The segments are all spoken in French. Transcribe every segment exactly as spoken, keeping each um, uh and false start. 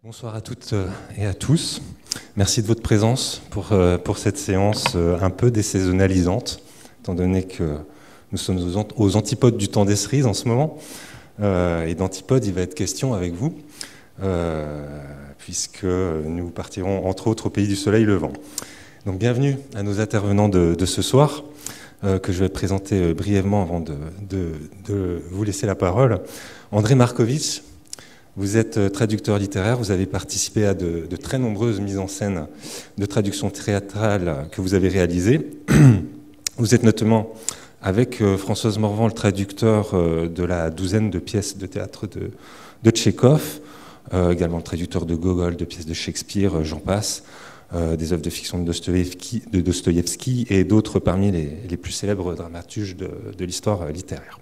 Bonsoir à toutes et à tous. Merci de votre présence pour, euh, pour cette séance euh, un peu désaisonnalisante, étant donné que nous sommes aux, ant aux antipodes du temps des cerises en ce moment. Euh, et d'antipodes, il va être question avec vous, euh, puisque nous partirons entre autres au pays du soleil levant. Donc bienvenue à nos intervenants de, de ce soir, euh, que je vais présenter euh, brièvement avant de, de, de vous laisser la parole. André Markovitch. Vous êtes traducteur littéraire, vous avez participé à de, de très nombreuses mises en scène de traduction théâtrale que vous avez réalisées. Vous êtes notamment, avec Françoise Morvan, le traducteur de la douzaine de pièces de théâtre de, de Tchekhov, euh, également le traducteur de Gogol, de pièces de Shakespeare, j'en passe, euh, des œuvres de fiction de Dostoïevski, de Dostoïevski et d'autres parmi les, les plus célèbres dramaturges de, de l'histoire littéraire.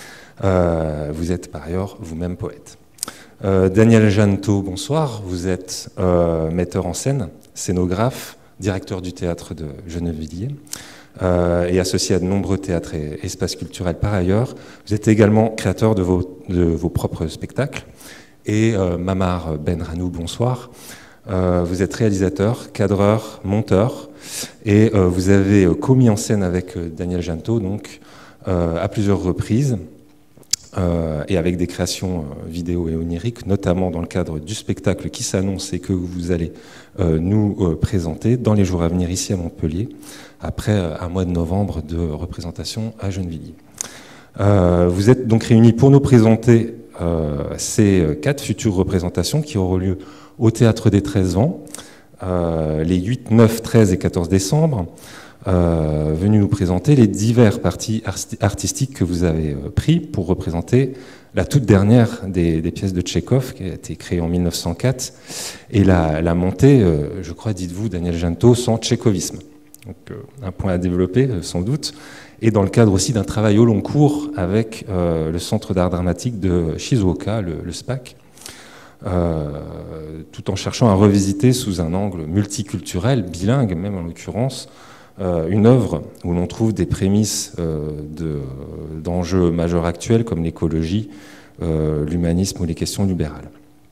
Euh, vous êtes par ailleurs vous-même poète. Euh, Daniel Janto, bonsoir. Vous êtes euh, metteur en scène, scénographe, directeur du théâtre de Gennevilliers euh, et associé à de nombreux théâtres et espaces culturels par ailleurs. Vous êtes également créateur de vos, de vos propres spectacles. Et euh, Mamar Benranou, bonsoir. Euh, vous êtes réalisateur, cadreur, monteur et euh, vous avez commis en scène avec Daniel Janto donc, euh, à plusieurs reprises. Euh, et avec des créations euh, vidéo et oniriques, notamment dans le cadre du spectacle qui s'annonce et que vous allez euh, nous euh, présenter dans les jours à venir ici à Montpellier, après euh, un mois de novembre de représentation à Gennevilliers. Euh, vous êtes donc réunis pour nous présenter euh, ces quatre futures représentations qui auront lieu au Théâtre des treize Vents, euh, les huit, neuf, treize et quatorze décembre. Euh, venu nous présenter les divers partis artistiques que vous avez euh, pris pour représenter la toute dernière des, des pièces de Tchekhov qui a été créée en mille neuf cent quatre et la, la montée, euh, je crois, dites-vous, Daniel Janto, sans tchékovisme. Donc euh, un point à développer euh, sans doute, et dans le cadre aussi d'un travail au long cours avec euh, le Centre d'art dramatique de Shizuoka, le, le SPAC, euh, tout en cherchant à revisiter sous un angle multiculturel, bilingue même en l'occurrence, Euh, une œuvre où l'on trouve des prémices euh, d'enjeux de, majeurs actuels comme l'écologie, euh, l'humanisme ou les questions libérales.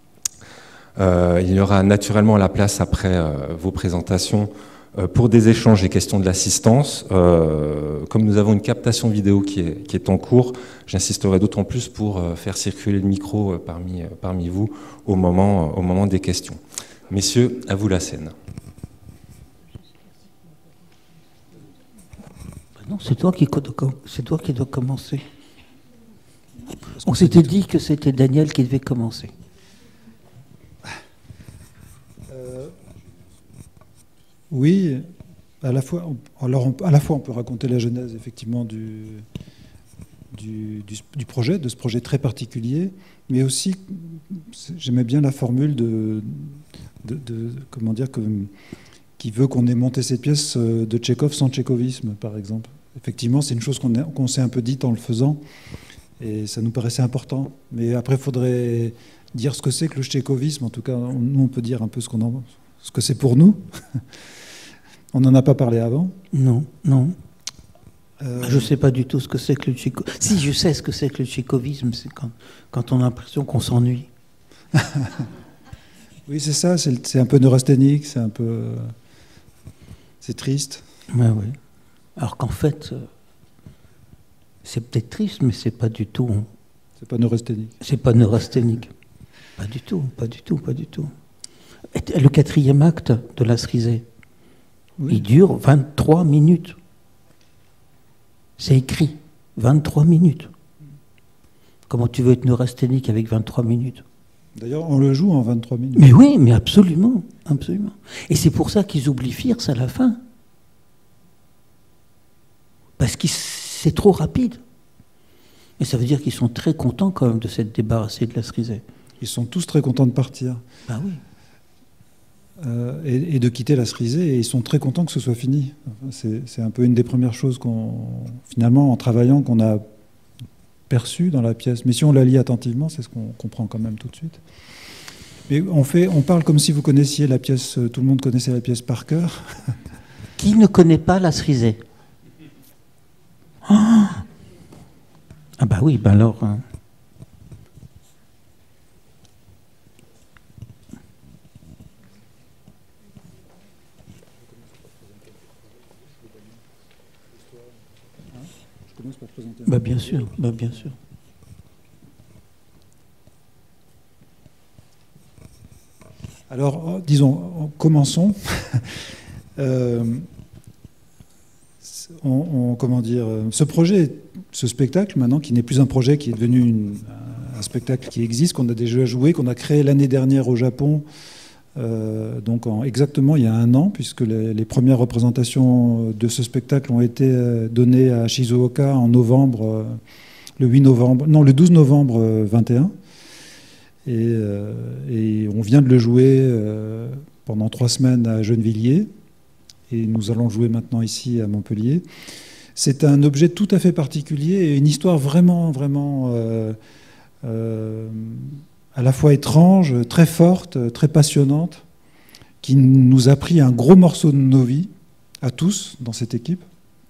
Euh, il y aura naturellement la place après euh, vos présentations euh, pour des échanges et questions de l'assistance. Euh, comme nous avons une captation vidéo qui est, qui est en cours, j'insisterai d'autant plus pour euh, faire circuler le micro euh, parmi, euh, parmi vous au moment, euh, au moment des questions. Messieurs, à vous la scène. Non, c'est toi qui, c'est toi qui dois commencer. On s'était dit que c'était Daniel qui devait commencer. Euh, oui, à la fois, alors on, à la fois on peut raconter la genèse effectivement du, du, du, du projet, de ce projet très particulier, mais aussi j'aimais bien la formule de, de, de comment dire que, qui veut qu'on ait monté cette pièce de Tchekhov sans tchékovisme, par exemple. Effectivement, c'est une chose qu'on qu'on s'est un peu dite en le faisant, et ça nous paraissait important. Mais après, il faudrait dire ce que c'est que le tchékovisme. En tout cas, on, nous, on peut dire un peu ce, qu'on en, ce que c'est pour nous. On n'en a pas parlé avant. Non, non. Euh... Je ne sais pas du tout ce que c'est que le tchékovisme. Si, je sais ce que c'est que le tchékovisme, c'est quand, quand on a l'impression qu'on s'ennuie. Oui, c'est ça, c'est un peu neurasthénique, c'est un peu... C'est triste. Ouais, oui. Alors qu'en fait, c'est peut-être triste, mais c'est pas du tout. C'est pas neurasthénique. C'est pas neurasthénique. Pas du tout, pas du tout, pas du tout. Le quatrième acte de la cerisée, oui. Il dure vingt-trois minutes. C'est écrit, vingt-trois minutes. Comment tu veux être neurasthénique avec vingt-trois minutes? D'ailleurs, on le joue en vingt-trois minutes. Mais oui, mais absolument, absolument. Et c'est pour ça qu'ils oublient First à la fin. Parce que c'est trop rapide. Et ça veut dire qu'ils sont très contents quand même de s'être débarrassés de la cerisée. Ils sont tous très contents de partir. Ben oui. Euh, et, et de quitter la cerisée, et ils sont très contents que ce soit fini. Enfin, c'est un peu une des premières choses qu'on, finalement, en travaillant, qu'on a perçues dans la pièce. Mais si on la lit attentivement, c'est ce qu'on comprend quand même tout de suite. Mais on, fait, on parle comme si vous connaissiez la pièce, tout le monde connaissait la pièce par cœur. Qui ne connaît pas la cerisée? Ah bah oui, ben alors... Hein. commence par présenter. Bah, bien sûr, bah, bien sûr. Alors, disons, commençons. euh, on, on, comment dire, ce projet, ce spectacle, maintenant, qui n'est plus un projet, qui est devenu une, un spectacle qui existe, qu'on a déjà joué, qu'on a créé l'année dernière au Japon, euh, donc en, exactement il y a un an, puisque les, les premières représentations de ce spectacle ont été données à Shizuoka en novembre, euh, le huit novembre, non, le douze novembre vingt et un. Et, euh, et on vient de le jouer euh, pendant trois semaines à Gennevilliers. Et nous allons jouer maintenant ici à Montpellier. C'est un objet tout à fait particulier et une histoire vraiment, vraiment euh, euh, à la fois étrange, très forte, très passionnante, qui nous a pris un gros morceau de nos vies, à tous, dans cette équipe.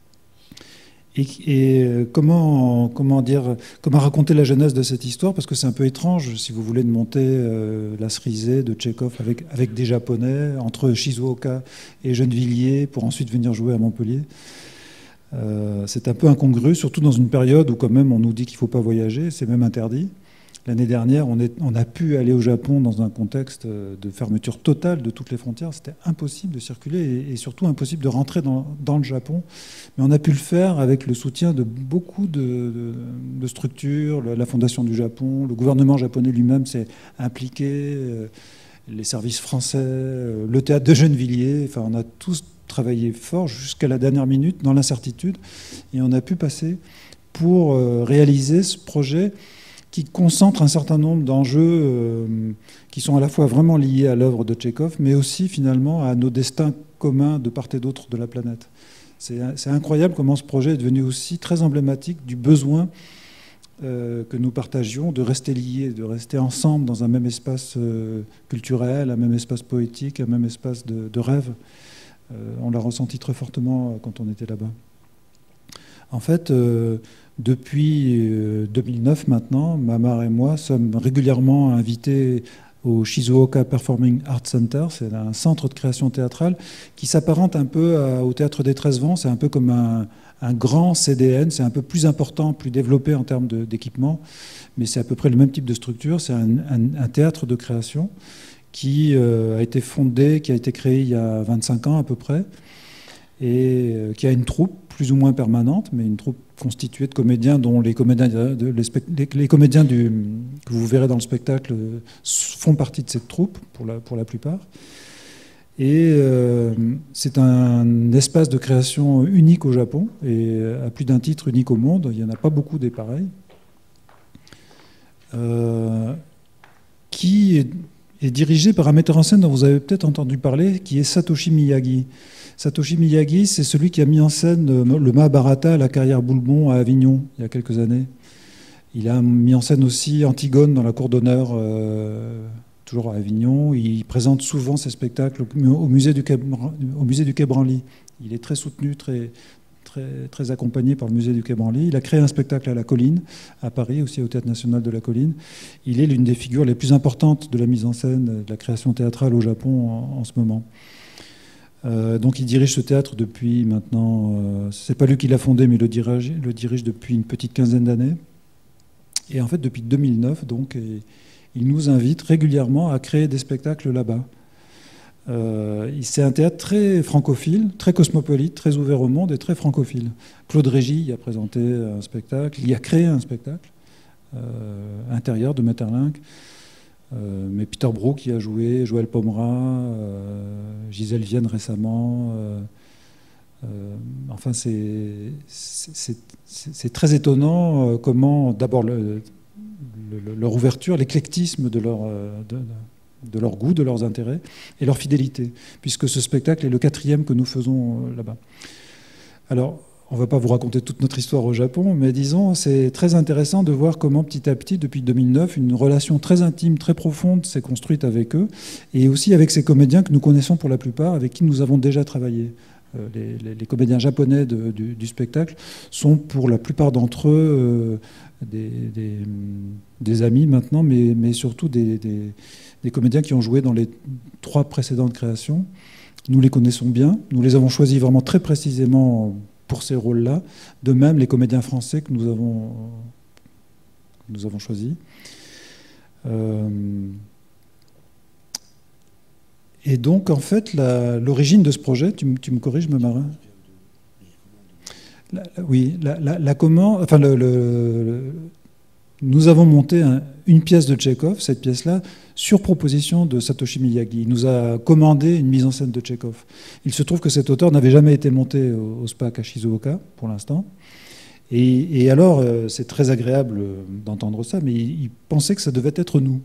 Et, et comment, comment, dire, comment raconter la jeunesse de cette histoire, parce que c'est un peu étrange, si vous voulez, de monter euh, la cerisée de Tchekhov avec, avec des Japonais, entre Shizuoka et Gennevilliers, pour ensuite venir jouer à Montpellier. Euh, c'est un peu incongru, surtout dans une période où quand même on nous dit qu'il ne faut pas voyager, c'est même interdit. L'année dernière, on, est, on a pu aller au Japon dans un contexte de fermeture totale de toutes les frontières. C'était impossible de circuler et, et surtout impossible de rentrer dans, dans le Japon. Mais on a pu le faire avec le soutien de beaucoup de, de, de structures, la Fondation du Japon, le gouvernement japonais lui-même s'est impliqué, les services français, le théâtre de Gennevilliers. Enfin, on a tous travaillé fort jusqu'à la dernière minute dans l'incertitude et on a pu passer pour réaliser ce projet qui concentre un certain nombre d'enjeux euh, qui sont à la fois vraiment liés à l'œuvre de Tchekhov, mais aussi finalement à nos destins communs de part et d'autre de la planète. C'est incroyable comment ce projet est devenu aussi très emblématique du besoin euh, que nous partagions de rester liés, de rester ensemble dans un même espace euh, culturel, un même espace poétique, un même espace de, de rêve. Euh, on l'a ressenti très fortement quand on était là-bas. En fait, euh, depuis deux mille neuf maintenant, Mamar et moi sommes régulièrement invités au Shizuoka Performing Arts Center. C'est un centre de création théâtrale qui s'apparente un peu au Théâtre des treize vents. C'est un peu comme un, un grand C D N. C'est un peu plus important, plus développé en termes d'équipement, mais c'est à peu près le même type de structure. C'est un, un, un théâtre de création qui euh, a été fondé, qui a été créé il y a vingt-cinq ans à peu près, et euh, qui a une troupe plus ou moins permanente, mais une troupe constituée de comédiens dont les comédiens, de, les, les comédiens du, que vous verrez dans le spectacle font partie de cette troupe, pour la, pour la plupart. Et euh, c'est un espace de création unique au Japon, et à plus d'un titre unique au monde. Il n'y en a pas beaucoup des pareils. Euh, qui est, est dirigé par un metteur en scène dont vous avez peut-être entendu parler, qui est Satoshi Miyagi. Satoshi Miyagi, c'est celui qui a mis en scène le Mahabharata à la carrière Boulbon à Avignon, il y a quelques années. Il a mis en scène aussi Antigone dans la cour d'honneur, euh, toujours à Avignon. Il présente souvent ses spectacles au musée du Quai, au musée du Quai Branly. Il est très soutenu, très, très, très accompagné par le musée du Quai Branly. Il a créé un spectacle à La Colline, à Paris, aussi au Théâtre National de La Colline. Il est l'une des figures les plus importantes de la mise en scène, de la création théâtrale au Japon en, en ce moment. Euh, donc il dirige ce théâtre depuis maintenant, euh, c'est pas lui qui l'a fondé, mais il le dirige, le dirige depuis une petite quinzaine d'années. Et en fait, depuis deux mille neuf, donc, et, il nous invite régulièrement à créer des spectacles là-bas. Euh, c'est un théâtre très francophile, très cosmopolite, très ouvert au monde et très francophile. Claude Régis y a présenté un spectacle, il y a créé un spectacle euh, intérieur de Maeterlinck. Euh, mais Peter Brook y a joué, Joël Pomera, euh, Gisèle Vienne récemment. Euh, euh, enfin, c'est très étonnant euh, comment, d'abord, le, le, leur ouverture, l'éclectisme de leur, de, de leur goût, de leurs intérêts et leur fidélité, puisque ce spectacle est le quatrième que nous faisons euh, là-bas. Alors, on ne va pas vous raconter toute notre histoire au Japon, mais disons, c'est très intéressant de voir comment petit à petit, depuis deux mille neuf, une relation très intime, très profonde s'est construite avec eux, et aussi avec ces comédiens que nous connaissons pour la plupart, avec qui nous avons déjà travaillé. Euh, les, les, les comédiens japonais de, du, du spectacle sont pour la plupart d'entre eux euh, des, des, des amis maintenant, mais, mais surtout des, des, des comédiens qui ont joué dans les trois précédentes créations. Nous les connaissons bien, nous les avons choisis vraiment très précisément pour ces rôles-là. De même, les comédiens français que nous avons, que nous avons choisis. Euh, et donc, en fait, l'origine de ce projet, tu, tu me corriges, me marin la, la, Oui, la, la, la comment, enfin, le, le, le, nous avons monté un, une pièce de Tchekhov, cette pièce-là, sur proposition de Satoshi Miyagi. Il nous a commandé une mise en scène de Tchekhov. Il se trouve que cet auteur n'avait jamais été monté au, au SPAC à Shizuoka, pour l'instant. Et, et alors, euh, c'est très agréable d'entendre ça, mais il, il pensait que ça devait être nous.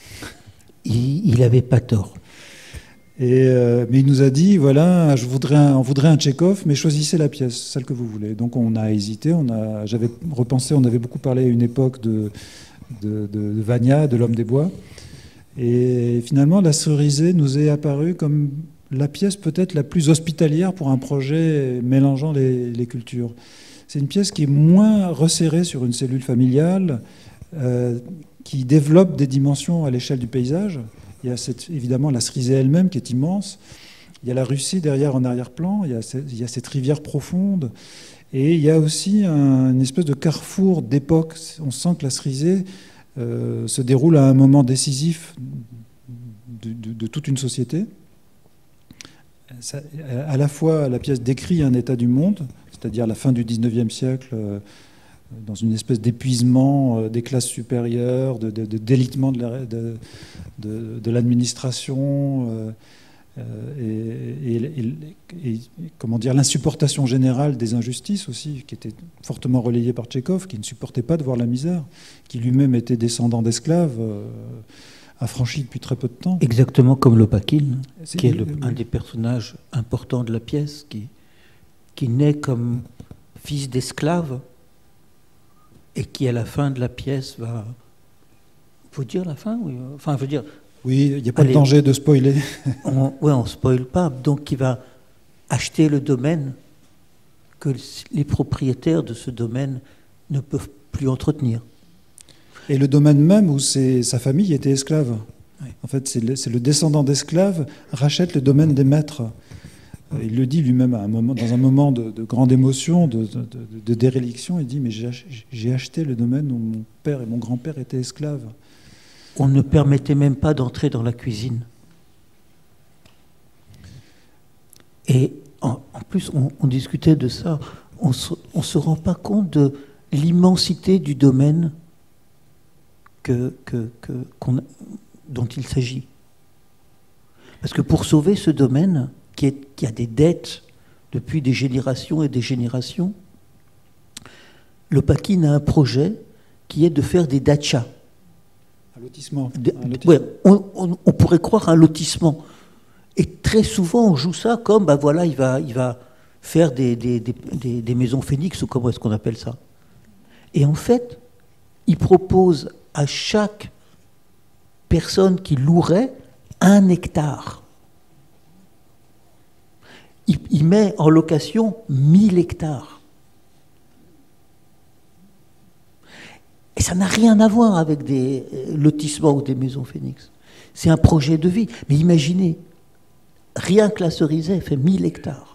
Il n'avait pas tort. Et, euh, mais il nous a dit, voilà, je voudrais un, on voudrait un Tchekhov, mais choisissez la pièce, celle que vous voulez. Donc on a hésité, on a, j'avais repensé, on avait beaucoup parlé à une époque de, de, de, de Vania, de l'Homme des Bois. Et finalement, La Cerisée nous est apparue comme la pièce peut-être la plus hospitalière pour un projet mélangeant les, les cultures. C'est une pièce qui est moins resserrée sur une cellule familiale, euh, qui développe des dimensions à l'échelle du paysage. Il y a cette, évidemment la Cerisée elle-même qui est immense. Il y a la Russie derrière en arrière-plan. Il y a cette, il y a cette rivière profonde. Et il y a aussi un, une espèce de carrefour d'époque. On sent que la Cerisée euh, se déroule à un moment décisif de, de, de toute une société. Ça, à la fois, la pièce décrit un état du monde, c'est-à-dire la fin du dix-neuvième siècle, euh, dans une espèce d'épuisement des classes supérieures, de, de, de délitement de, la, de, de, de l'administration, euh, et, et, et, et comment dire, l'insupportation générale des injustices aussi, qui était fortement relayée par Tchekhov, qui ne supportait pas de voir la misère, qui lui-même était descendant d'esclaves, euh, affranchi depuis très peu de temps. Exactement comme Lopakhin, qui est le, un des personnages importants de la pièce, qui, qui naît comme fils d'esclave, et qui, à la fin de la pièce, va... Faut dire la fin, oui. Enfin, je veux dire... Oui, il n'y a pas de danger de spoiler. on, oui, on ne spoile pas. Donc, qui va acheter le domaine que les propriétaires de ce domaine ne peuvent plus entretenir. Et le domaine même où sa famille était esclave. Oui. En fait, c'est le, le descendant d'esclaves rachète le domaine des maîtres. Il le dit lui-même à un moment, dans un moment de, de grande émotion, de, de, de, de déréliction. Il dit, mais j'ai acheté le domaine où mon père et mon grand-père étaient esclaves. On ne permettait même pas d'entrer dans la cuisine. Et en, en plus, on, on discutait de ça. On ne se rend pas compte de l'immensité du domaine que, que, que, qu'on, dont il s'agit. Parce que pour sauver ce domaine, qui, est, qui a des dettes depuis des générations et des générations, Lopakhin a un projet qui est de faire des dachas. Un lotissement. De, un lotissement. Ouais, on, on, on pourrait croire un lotissement. Et très souvent, on joue ça comme, ben voilà, il va, il va faire des, des, des, des, des maisons phénix, ou comment est-ce qu'on appelle ça. Et en fait, il propose à chaque personne qui louerait un hectare. Il, il met en location mille hectares. Et ça n'a rien à voir avec des lotissements ou des maisons phénix. C'est un projet de vie. Mais imaginez, rien que la Cerisée fait mille hectares.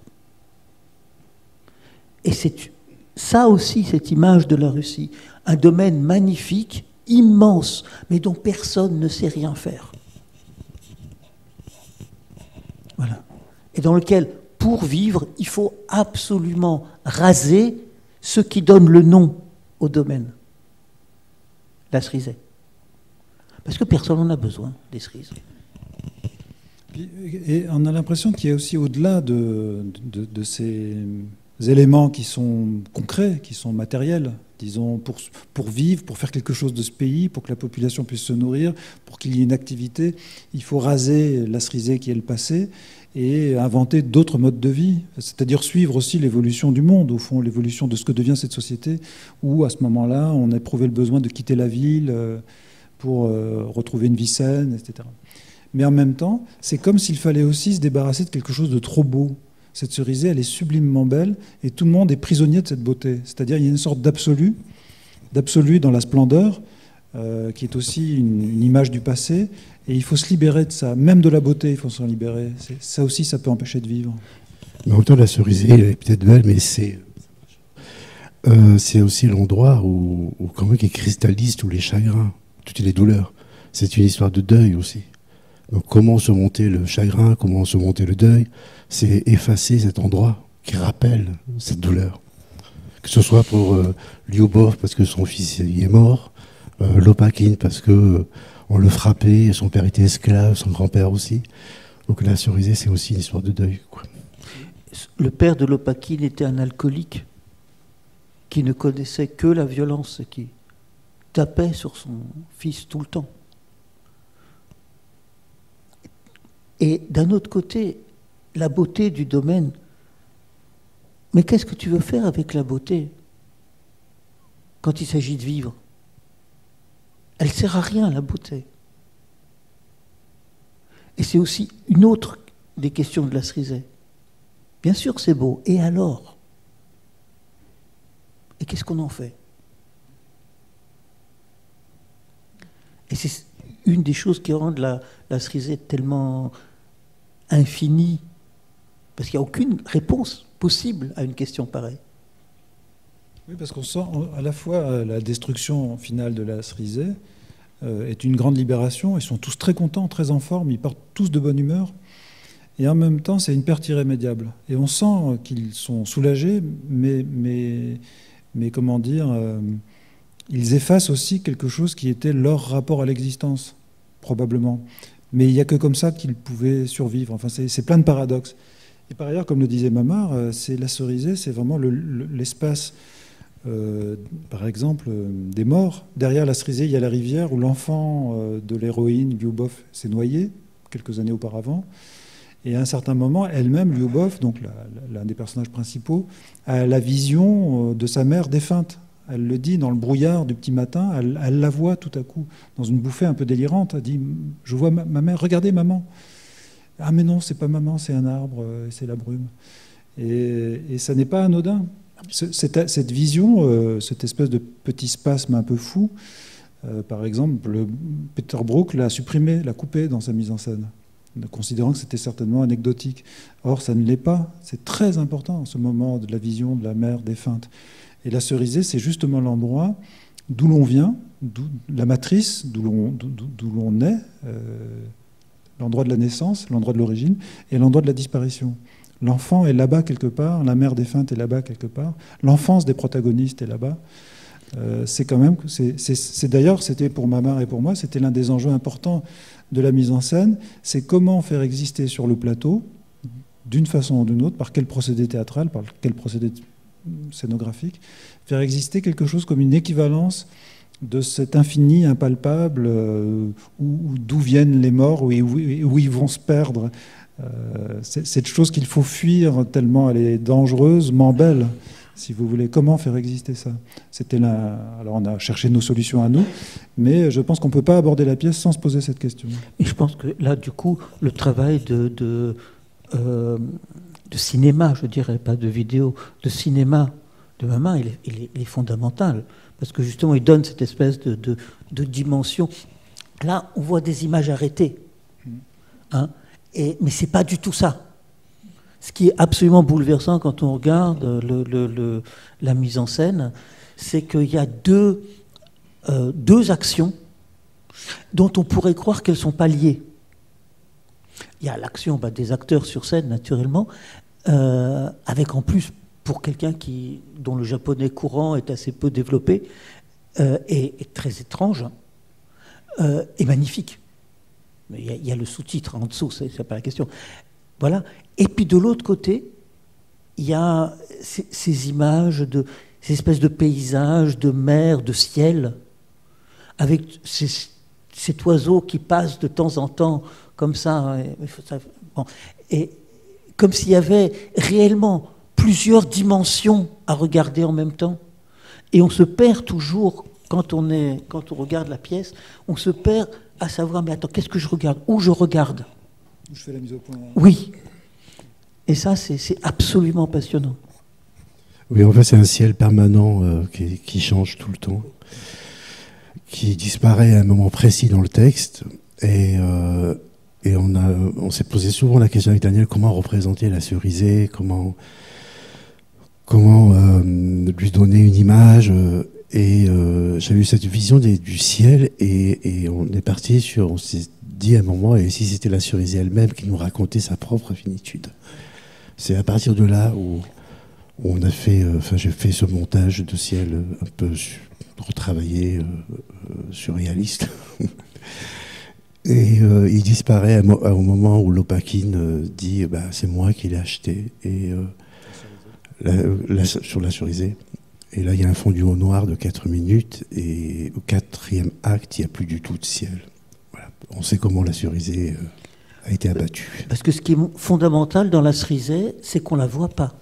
Et c'est ça aussi, cette image de la Russie. Un domaine magnifique, immense, mais dont personne ne sait rien faire. Voilà. Et dans lequel, pour vivre, il faut absolument raser ce qui donne le nom au domaine. La cerisée. Parce que personne n'en a besoin, des cerises. Et on a l'impression qu'il y a aussi, au-delà de, de, de ces éléments qui sont concrets, qui sont matériels, disons, pour, pour vivre, pour faire quelque chose de ce pays, pour que la population puisse se nourrir, pour qu'il y ait une activité, il faut raser la cerisée qui est le passé et inventer d'autres modes de vie, c'est-à-dire suivre aussi l'évolution du monde, au fond, l'évolution de ce que devient cette société, où à ce moment-là, on a éprouvé le besoin de quitter la ville pour retrouver une vie saine, et cetera. Mais en même temps, c'est comme s'il fallait aussi se débarrasser de quelque chose de trop beau. Cette cerisée, elle est sublimement belle, et tout le monde est prisonnier de cette beauté. C'est-à-dire qu'il y a une sorte d'absolu, d'absolu dans la splendeur, euh, qui est aussi une, une image du passé, et il faut se libérer de ça. Même de la beauté, il faut s'en libérer. Ça aussi, ça peut empêcher de vivre. Mais en même temps, la cerisée, elle est peut-être belle, mais c'est euh, c'est aussi l'endroit où, où quand même qui cristallise tous les chagrins, toutes les douleurs. C'est une histoire de deuil aussi. Donc comment surmonter le chagrin, comment surmonter le deuil, c'est effacer cet endroit qui rappelle cette douleur. Que ce soit pour euh, Lyubov parce que son fils il est mort, euh, Lopakhin parce que euh, on le frappait, son père était esclave, son grand-père aussi. Donc la Cerisay, c'est aussi une histoire de deuil, quoi. Le père de Lopakhin était un alcoolique qui ne connaissait que la violence et qui tapait sur son fils tout le temps. Et d'un autre côté, la beauté du domaine. Mais qu'est-ce que tu veux faire avec la beauté quand il s'agit de vivre? Elle ne sert à rien, la beauté. Et c'est aussi une autre des questions de la Cerisay. Bien sûr, c'est beau. Et alors? Et qu'est-ce qu'on en fait? Et c'est une des choses qui rendent la, la Cerisay tellement infinie, parce qu'il n'y a aucune réponse possible à une question pareille. Oui, parce qu'on sent à la fois la destruction finale de la Cerisay euh, est une grande libération. Ils sont tous très contents, très en forme, ils partent tous de bonne humeur. Et en même temps, c'est une perte irrémédiable. Et on sent qu'ils sont soulagés, mais, mais, mais comment dire, euh, ils effacent aussi quelque chose qui était leur rapport à l'existence, probablement. Mais il n'y a que comme ça qu'ils pouvaient survivre. Enfin, c'est, c'est plein de paradoxes. Et par ailleurs, comme le disait Mamart, c'est la Cerisay, c'est vraiment le, le, l'espace, euh, par exemple, euh, des morts. Derrière la Cerisay, il y a la rivière où l'enfant euh, de l'héroïne, Lyubov, s'est noyé quelques années auparavant. Et à un certain moment, elle-même, Lyubov, donc la, la, l'un des personnages principaux, a la vision de sa mère défunte. Elle le dit dans le brouillard du petit matin, elle, elle la voit tout à coup, dans une bouffée un peu délirante. Elle dit « Je vois ma, ma mère, regardez maman !» Ah mais non, c'est pas maman, c'est un arbre, c'est la brume. Et, et ça n'est pas anodin. Cette, cette vision, euh, cette espèce de petit spasme un peu fou, euh, par exemple, le, Peter Brook l'a supprimé, l'a coupé dans sa mise en scène, considérant que c'était certainement anecdotique. Or, ça ne l'est pas. C'est très important, ce moment de la vision de la mère défunte. Et la Cerisay, c'est justement l'endroit d'où l'on vient, d'où, la matrice, d'où l'on, d'où, d'où l'on est, euh, l'endroit de la naissance, l'endroit de l'origine, et l'endroit de la disparition. L'enfant est là-bas quelque part, la mère défunte est là-bas quelque part, l'enfance des protagonistes est là-bas. Euh, c'est quand même, c'est, c'est, c'est d'ailleurs, c'était pour Mamart et pour moi, c'était l'un des enjeux importants de la mise en scène, c'est comment faire exister sur le plateau, d'une façon ou d'une autre, par quel procédé théâtral, par quel procédé scénographique, faire exister quelque chose comme une équivalence de cet infini impalpable euh, où, d'où viennent les morts, où, où, où ils vont se perdre. Euh, c'est cette chose qu'il faut fuir tellement elle est dangereusement belle, si vous voulez. Comment faire exister ça? C'était là. Alors on a cherché nos solutions à nous, mais je pense qu'on ne peut pas aborder la pièce sans se poser cette question. Et je pense que là, du coup, le travail de, de, euh, de cinéma, je dirais, pas de vidéo, de cinéma de Mamart, il est, il est, il est fondamental. Parce que justement, il donne cette espèce de, de, de dimension. Là, on voit des images arrêtées. Hein, et, mais ce n'est pas du tout ça. Ce qui est absolument bouleversant quand on regarde le, le, le, la mise en scène, c'est qu'il y a deux, euh, deux actions dont on pourrait croire qu'elles ne sont pas liées. Il y a l'action bah, des acteurs sur scène, naturellement, euh, avec en plus, pour quelqu'un qui, dont le japonais courant est assez peu développé, euh, et, et très étrange, euh, et magnifique. Mais il y a, il y a le sous-titre en dessous, c'est, c'est pas la question. Voilà. Et puis de l'autre côté, il y a ces, ces images, de, ces espèces de paysages, de mer, de ciel, avec ces, cet oiseau qui passe de temps en temps, comme ça, et, bon, et comme s'il y avait réellement plusieurs dimensions à regarder en même temps. Et on se perd toujours, quand on, est, quand on regarde la pièce, on se perd à savoir, mais attends, qu'est-ce que je regarde? Où je regarde? Je fais la mise au point. Oui. Et ça, c'est, c'est absolument passionnant. Oui, en fait, c'est un ciel permanent euh, qui, qui change tout le temps, qui disparaît à un moment précis dans le texte. Et, euh, et on, a, on s'est posé souvent la question avec Daniel, comment représenter la Cerisay, comment... comment euh, lui donner une image. Euh, et euh, j'avais eu cette vision des, du ciel et, et on est parti sur, on s'est dit à un moment, et si c'était la cerisée elle-même qui nous racontait sa propre finitude. C'est à partir de là où, où on a fait, enfin euh, j'ai fait ce montage de ciel euh, un peu retravaillé, euh, euh, surréaliste. Et euh, il disparaît au moment où Lopakhin euh, dit bah, c'est moi qui l'ai acheté et, euh, la, la, sur la cerisée. Et là, il y a un fondu au noir de quatre minutes et au quatrième acte, il n'y a plus du tout de ciel. Voilà. On sait comment la cerisée euh, a été abattue. Parce que ce qui est fondamental dans la cerisée, c'est qu'on ne la voit pas.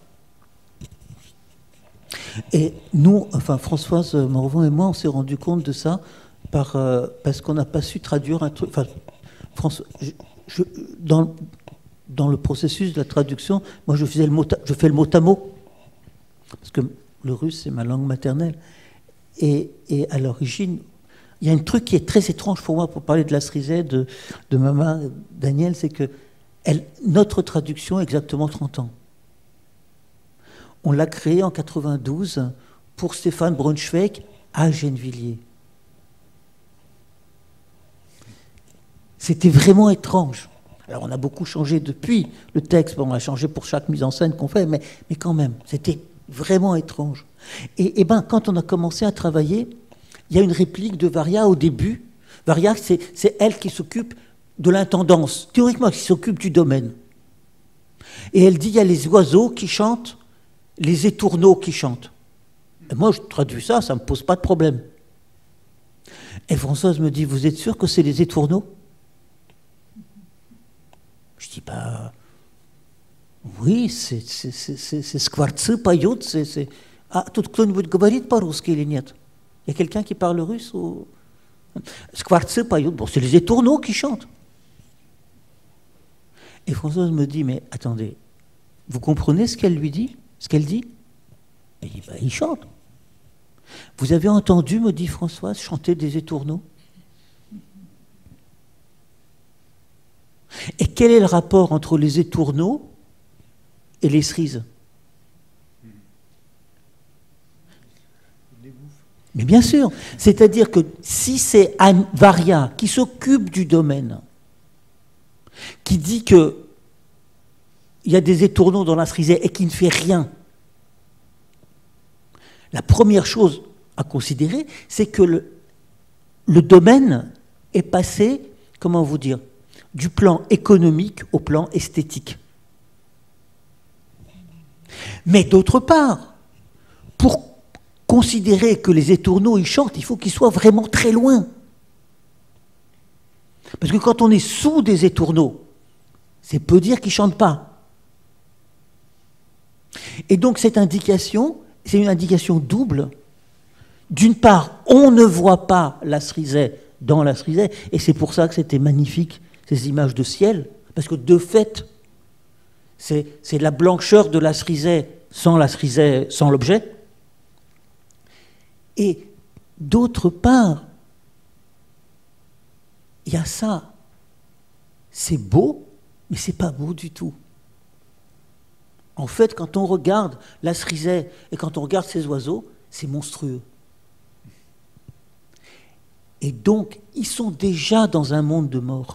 Et nous, enfin Françoise Morvan et moi, on s'est rendu compte de ça par, euh, parce qu'on n'a pas su traduire un truc. Enfin, François, je, je, dans, dans le processus de la traduction, moi je, faisais le mot, je fais le mot à mot. Parce que le russe, c'est ma langue maternelle. Et, et à l'origine, il y a un truc qui est très étrange pour moi, pour parler de la cerisée de, de Maman Daniel, c'est que elle, notre traduction a exactement trente ans. On l'a créée en quatre-vingt-douze pour Stéphane Braunschweig à Gennevilliers. C'était vraiment étrange. Alors on a beaucoup changé depuis le texte, bon, on a changé pour chaque mise en scène qu'on fait, mais, mais quand même, c'était vraiment étrange. Et, et ben, quand on a commencé à travailler, il y a une réplique de Varia au début. Varia, c'est, c'est elle qui s'occupe de l'intendance, théoriquement qui s'occupe du domaine. Et elle dit, il y a les oiseaux qui chantent, les étourneaux qui chantent. Et moi, je traduis ça, ça ne me pose pas de problème. Et Françoise me dit, vous êtes sûr que c'est les étourneaux? Je dis, bah, oui, c'est скворцы поют, c'est... А тут кто-нибудь говорит по-русски или нет? Il y a quelqu'un qui parle russe ou... Скворцы поют, bon, c'est les étourneaux qui chantent. Et Françoise me dit, mais attendez, vous comprenez ce qu'elle lui dit? Ce qu'elle dit? Elle dit, bah, il chante. Vous avez entendu, me dit Françoise, chanter des étourneaux? Et quel est le rapport entre les étourneaux et les cerises? Mais bien sûr, c'est-à-dire que si c'est Anne Varia qui s'occupe du domaine, qui dit que il y a des étourneaux dans la cerisée et qui ne fait rien, la première chose à considérer, c'est que le, le domaine est passé, comment vous dire, du plan économique au plan esthétique. Mais d'autre part, pour considérer que les étourneaux ils chantent, il faut qu'ils soient vraiment très loin. Parce que quand on est sous des étourneaux, c'est peu dire qu'ils ne chantent pas. Et donc cette indication, c'est une indication double. D'une part, on ne voit pas la cerisée dans la cerisée, et c'est pour ça que c'était magnifique, ces images de ciel, parce que de fait, c'est la blancheur de la cerisée sans la cerisée, sans l'objet. Et d'autre part, il y a ça. C'est beau, mais c'est pas beau du tout. En fait, quand on regarde la cerisée et quand on regarde ces oiseaux, c'est monstrueux. Et donc, ils sont déjà dans un monde de mort.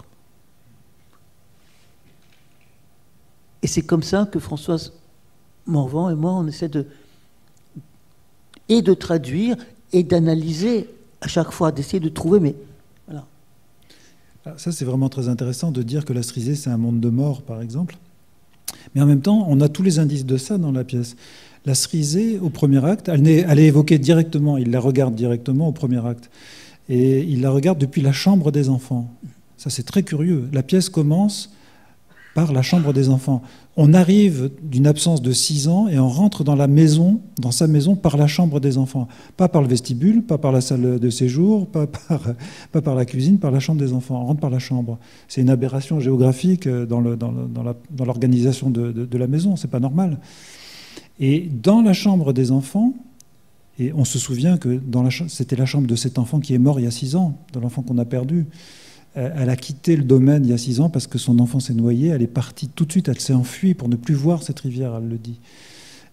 Et c'est comme ça que Françoise Morvan et moi, on essaie de, et de traduire et d'analyser à chaque fois, d'essayer de trouver, mais voilà. Ça, c'est vraiment très intéressant de dire que la cerisée, c'est un monde de mort, par exemple. Mais en même temps, on a tous les indices de ça dans la pièce. La cerisée, au premier acte, elle est, elle est évoquée directement, il la regarde directement au premier acte. Et il la regarde depuis la chambre des enfants. Ça, c'est très curieux. La pièce commence par la chambre des enfants. On arrive d'une absence de six ans et on rentre dans la maison, dans sa maison, par la chambre des enfants. Pas par le vestibule, pas par la salle de séjour, pas par, pas par la cuisine, par la chambre des enfants. On rentre par la chambre. C'est une aberration géographique dans le, dans le, dans la, dans l'organisation de, de, de la maison. C'est pas normal. Et dans la chambre des enfants, et on se souvient que c'était la chambre de cet enfant qui est mort il y a six ans, de l'enfant qu'on a perdu. Elle a quitté le domaine il y a six ans parce que son enfant s'est noyé. Elle est partie tout de suite, elle s'est enfuie pour ne plus voir cette rivière, elle le dit.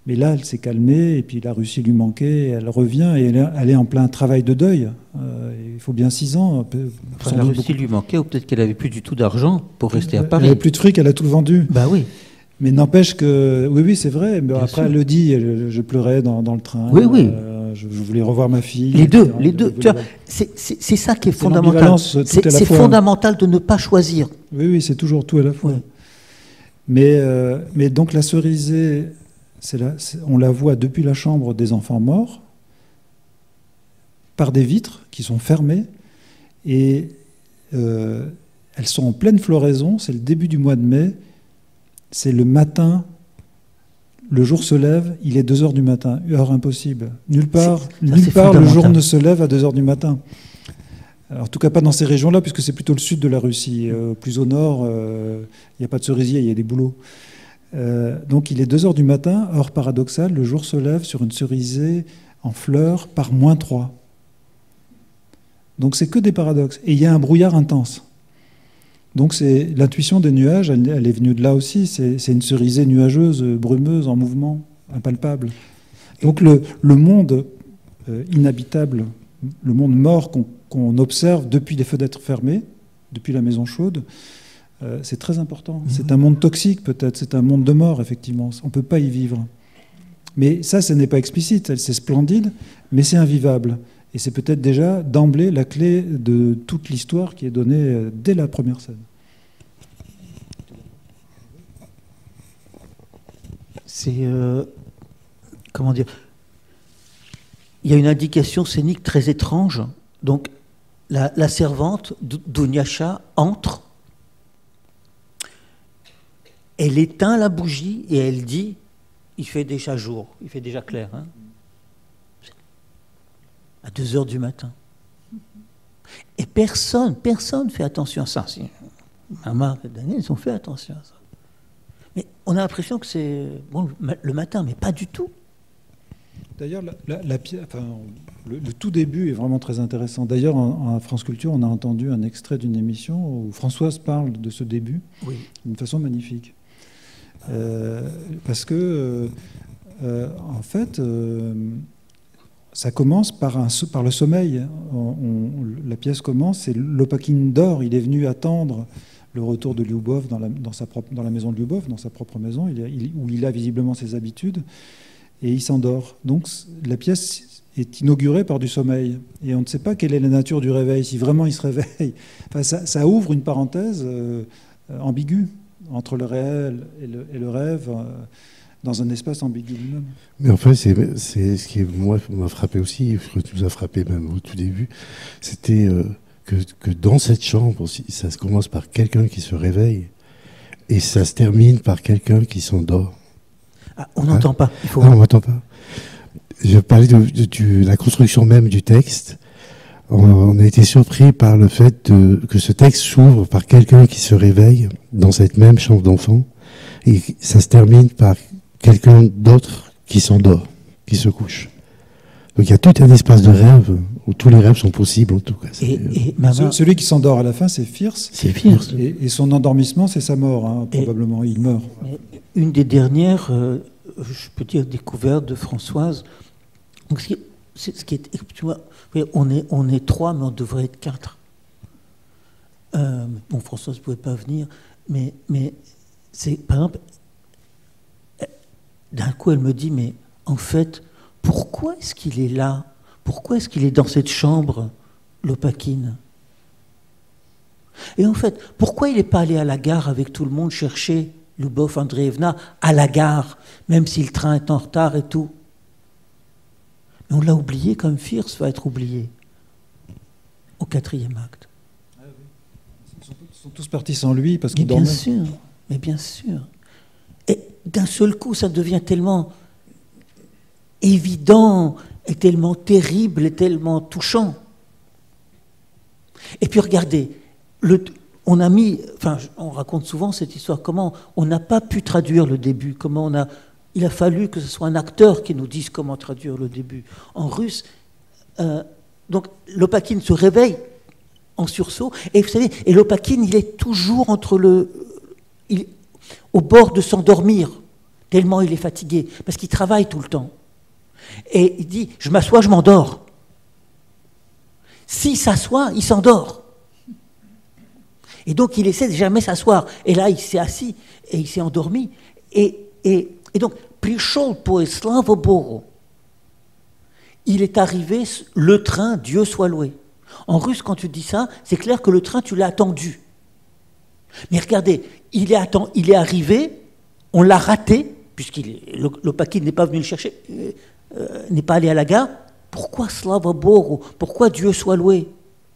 Mais là, elle s'est calmée, et puis la Russie lui manquait, elle revient, et elle est, elle est en plein travail de deuil. Euh, il faut bien six ans. Peu, enfin, la Russie beaucoup. lui manquait, ou peut-être qu'elle n'avait plus du tout d'argent pour rester à Paris. Elle n'avait plus de fric, elle a tout vendu. Bah oui. Mais n'empêche que, oui, oui, c'est vrai. Mais après, sûr. Elle le dit, je, je pleurais dans, dans le train. Oui, oui. Euh, je, je voulais revoir ma fille. Les deux, cetera. les deux. Tu vois, c'est, c'est, c'est ça qui est, c'est fondamental. C'est, c'est fois. fondamental de ne pas choisir. Oui, oui, c'est toujours tout à la fois. Oui. Mais, euh, mais donc la Cerisay, c'est la, c'est, on la voit depuis la chambre des enfants morts, par des vitres qui sont fermées, et euh, elles sont en pleine floraison, c'est le début du mois de mai, c'est le matin, le jour se lève, il est deux heures du matin, heure impossible. Nulle part, c'est, ça, nulle part le jour ne se lève à deux heures du matin. Alors, en tout cas pas dans ces régions-là, puisque c'est plutôt le sud de la Russie. Euh, plus au nord, il euh, n'y a pas de cerisier, il y a des bouleaux. Euh, donc il est deux heures du matin, heure paradoxale, le jour se lève sur une cerisée en fleurs par moins trois. Donc c'est que des paradoxes. Et il y a un brouillard intense. Donc c'est l'intuition des nuages, elle, elle est venue de là aussi. C'est, c'est une cerisée nuageuse, brumeuse, en mouvement, impalpable. Donc le, le monde euh, inhabitable, le monde mort qu'on, qu'on observe depuis les fenêtres fermées, depuis la maison chaude, euh, c'est très important. Mmh. C'est un monde toxique peut-être, c'est un monde de mort effectivement. On ne peut pas y vivre. Mais ça, ce n'est pas explicite, c'est splendide, mais c'est invivable. Et c'est peut-être déjà d'emblée la clé de toute l'histoire qui est donnée dès la première scène. C'est... Euh, comment dire ? Il y a une indication scénique très étrange. Donc, la, la servante, Dunyasha, entre. Elle éteint la bougie et elle dit, il fait déjà jour, il fait déjà clair, hein, à deux heures du matin. Et personne, personne ne fait attention à ça. Si Maman et Daniel, ils ont fait attention à ça. Mais on a l'impression que c'est bon, le matin, mais pas du tout. D'ailleurs, la, la, la, enfin, le, le tout début est vraiment très intéressant. D'ailleurs, en, en France Culture, on a entendu un extrait d'une émission où Françoise parle de ce début, oui, d'une façon magnifique. Euh, parce que, euh, en fait... Euh, ça commence par, un, par le sommeil. On, on, la pièce commence, et Lopakhin dort. Il est venu attendre le retour de Lyubov dans la, dans sa propre, dans la maison de Lyubov, dans sa propre maison, il a, il, où il a visiblement ses habitudes, et il s'endort. Donc la pièce est inaugurée par du sommeil. Et on ne sait pas quelle est la nature du réveil, si vraiment il se réveille. Enfin, ça, ça ouvre une parenthèse euh, ambiguë entre le réel et le, et le rêve. Euh, dans un espace ambigu lui-même. Mais en fait, c'est, c'est ce qui moi, m'a frappé aussi, ce qui nous a frappé même au tout début, c'était euh, que, que dans cette chambre aussi, ça se commence par quelqu'un qui se réveille et ça se termine par quelqu'un qui s'endort. Ah, on n'entend hein pas. Il faut... Ah, on n'entend pas. Je parlais de, de, de la construction même du texte. On, on a été surpris par le fait de, que ce texte s'ouvre par quelqu'un qui se réveille dans cette même chambre d'enfant et ça se termine par quelqu'un d'autre qui s'endort, qui se couche. Donc il y a tout un espace de rêve où tous les rêves sont possibles en tout cas. Et, et maman... Celui qui s'endort à la fin, c'est Fierce. C'est Fierce. Et, et son endormissement, c'est sa mort, hein, probablement. Et il meurt. Une des dernières, euh, je peux dire, découvertes de Françoise. Donc, ce qui est, c'est, ce qui est, tu vois, on est, on est trois, mais on devrait être quatre. Euh, bon, Françoise ne pouvait pas venir, mais, mais c'est, par exemple, d'un coup, elle me dit, mais en fait, pourquoi est-ce qu'il est là ? Pourquoi est-ce qu'il est dans cette chambre, Lopakhin ? Et en fait, pourquoi il n'est pas allé à la gare avec tout le monde chercher Lyubov Andreevna à la gare, même si le train est en retard et tout ? Mais on l'a oublié comme Fierce va être oublié au quatrième acte. Ah oui. Ils, sont, ils sont tous partis sans lui parce qu'il dormait. Bien sûr, mais bien sûr. Et d'un seul coup, ça devient tellement évident, et tellement terrible, et tellement touchant. Et puis regardez, le, on a mis, enfin, on raconte souvent cette histoire, comment on n'a pas pu traduire le début, comment on a, il a fallu que ce soit un acteur qui nous dise comment traduire le début. En russe, euh, donc Lopakhin se réveille en sursaut, et vous savez, et Lopakhin, il est toujours entre le... Il, au bord de s'endormir. tellement il est fatigué, parce qu'il travaille tout le temps. Et il dit, je m'assois, je m'endors. S'il s'assoit, il s'endort. Et donc il essaie de jamais s'asseoir. Et là, il s'est assis et il s'est endormi. Et, et, et donc, пришел поезд, слава Богу. Il est arrivé le train, Dieu soit loué. En russe, quand tu dis ça, c'est clair que le train, tu l'as attendu. Mais regardez, il est, atten- il est arrivé, on l'a raté, puisqu'il l'Opakine n'est pas venu le chercher, euh, euh, n'est pas allé à la gare. Pourquoi slava Bogu? Pourquoi Dieu soit loué?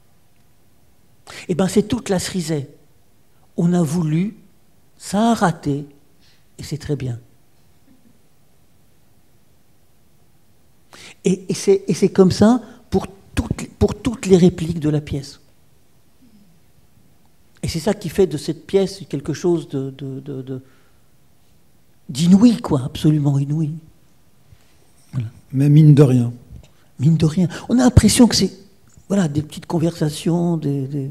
Eh bien, c'est toute la cerisée. On a voulu, ça a raté, et c'est très bien. Et, et, c'est, et c'est comme ça pour toutes, pour toutes les répliques de la pièce. Et c'est ça qui fait de cette pièce quelque chose de, de, de, de, d'inouï, quoi, absolument inouï. Voilà. Mais mine de rien. Mine de rien. On a l'impression que c'est voilà, des petites conversations, des... des...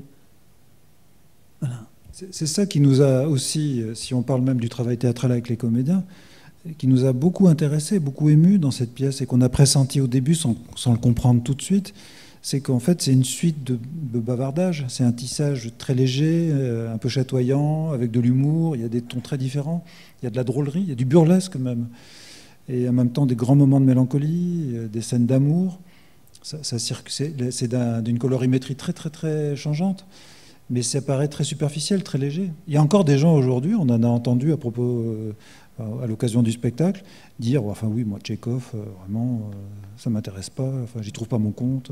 Voilà. C'est, c'est ça qui nous a aussi, si on parle même du travail théâtral avec les comédiens, qui nous a beaucoup intéressés, beaucoup émus dans cette pièce et qu'on a pressenti au début sans, sans le comprendre tout de suite, c'est qu'en fait c'est une suite de, de bavardages, c'est un tissage très léger, euh, un peu chatoyant, avec de l'humour, il y a des tons très différents, il y a de la drôlerie, il y a du burlesque même, et en même temps des grands moments de mélancolie, euh, des scènes d'amour, ça, ça circule, c'est, c'est d'un, d'une colorimétrie très très très changeante, mais ça paraît très superficiel, très léger. Il y a encore des gens aujourd'hui, on en a entendu à propos... Euh, à l'occasion du spectacle, dire enfin oui, moi Tchekhov, euh, vraiment, euh, ça m'intéresse pas, enfin j'y trouve pas mon compte.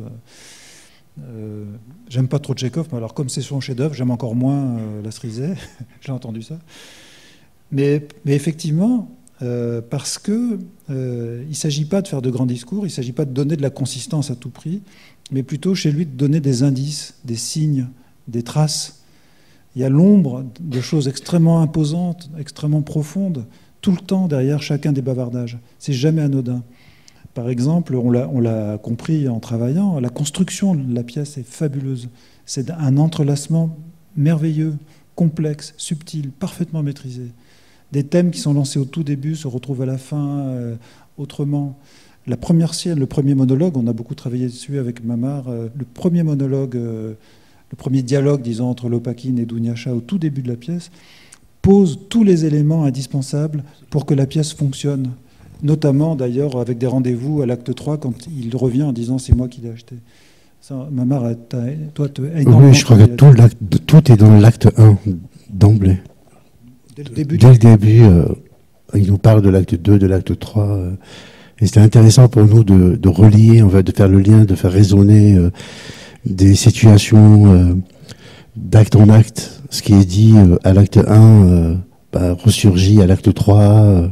Euh, j'aime pas trop Tchekhov, mais alors comme c'est son chef-d'œuvre, j'aime encore moins euh, la cerisée. J'ai entendu ça. Mais, mais effectivement, euh, parce que euh, il s'agit pas de faire de grands discours, il s'agit pas de donner de la consistance à tout prix, mais plutôt chez lui de donner des indices, des signes, des traces. Il y a l'ombre de choses extrêmement imposantes, extrêmement profondes, tout le temps derrière chacun des bavardages. C'est jamais anodin. Par exemple, on l'a, on l'a compris en travaillant, la construction de la pièce est fabuleuse. C'est un entrelacement merveilleux, complexe, subtil, parfaitement maîtrisé. Des thèmes qui sont lancés au tout début se retrouvent à la fin euh, autrement. La première scène, le premier monologue, on a beaucoup travaillé dessus avec Mamar, euh, le premier monologue, euh, le premier dialogue, disons, entre Lopakhin et Dunyasha au tout début de la pièce, pose tous les éléments indispensables pour que la pièce fonctionne. Notamment, d'ailleurs, avec des rendez-vous à l'acte trois, quand il revient en disant « c'est moi qui l'ai acheté ». Ça, Mamar, toi, tu as énormément... Oui, je crois que tout, l'acte, tout est dans l'acte un, d'emblée. Dès le début, Dès le début euh, il nous parle de l'acte deux, de l'acte trois. Euh, et c'était intéressant pour nous de, de relier, en fait, de faire le lien, de faire résonner euh, des situations euh, d'acte en acte. Ce qui est dit euh, à l'acte un euh, bah, ressurgit à l'acte trois. Euh.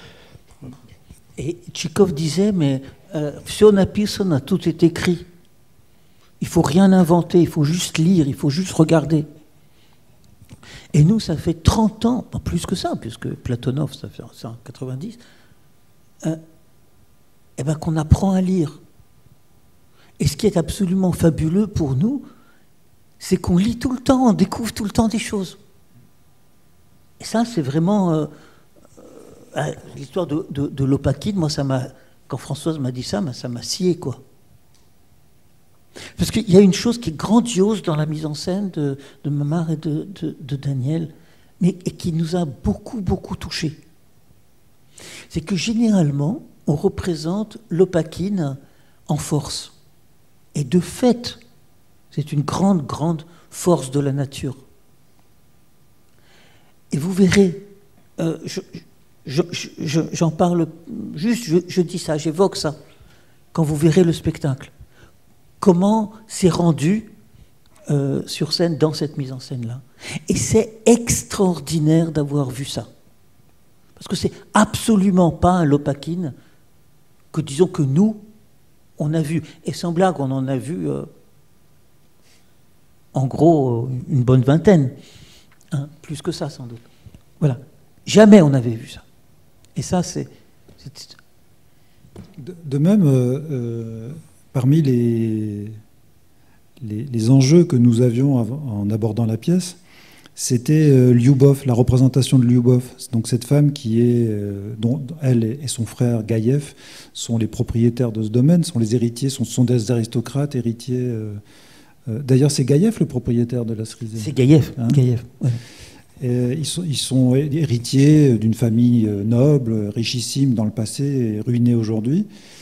Et Tchekhov disait, mais всё написано, tout est écrit. Il faut rien inventer, il faut juste lire, il faut juste regarder. Et nous, ça fait trente ans, pas plus que ça, puisque Platonov, ça fait ça en quatre-vingt-dix, euh, eh ben, qu'on apprend à lire. Et ce qui est absolument fabuleux pour nous, c'est qu'on lit tout le temps, on découvre tout le temps des choses. Et ça, c'est vraiment... Euh, euh, l'histoire de, de, de Lopakhin, moi, ça m'a... Quand Françoise m'a dit ça, ça m'a scié, quoi. Parce qu'il y a une chose qui est grandiose dans la mise en scène de, de Mamar et de, de, de Daniel, mais et qui nous a beaucoup, beaucoup touchés. C'est que généralement, on représente Lopakhin en force. Et de fait, c'est une grande, grande force de la nature. Et vous verrez, euh, je, je, je, j'en parle juste, je, je dis ça, j'évoque ça, quand vous verrez le spectacle. Comment c'est rendu euh, sur scène dans cette mise en scène-là. Et c'est extraordinaire d'avoir vu ça. Parce que c'est absolument pas un Lopakhin que, disons que nous, on a vu. Et sans blague, on en a vu, euh, en gros, une bonne vingtaine. Hein, plus que ça, sans doute. Voilà. Jamais on n'avait vu ça. Et ça, c'est... c'est... De, de même... Euh, euh... Parmi les, les, les enjeux que nous avions en abordant la pièce, c'était euh, Lyubov, la représentation de Lyubov. Donc cette femme qui est, euh, dont elle et son frère Gaïev sont les propriétaires de ce domaine, sont les héritiers, sont, sont des aristocrates, héritiers. Euh, euh, D'ailleurs, c'est Gaïev le propriétaire de la Cerisay. C'est Gaïev. Hein Gaïev, ouais. Et ils, sont, ils sont héritiers d'une famille noble, richissime dans le passé et ruinée aujourd'hui.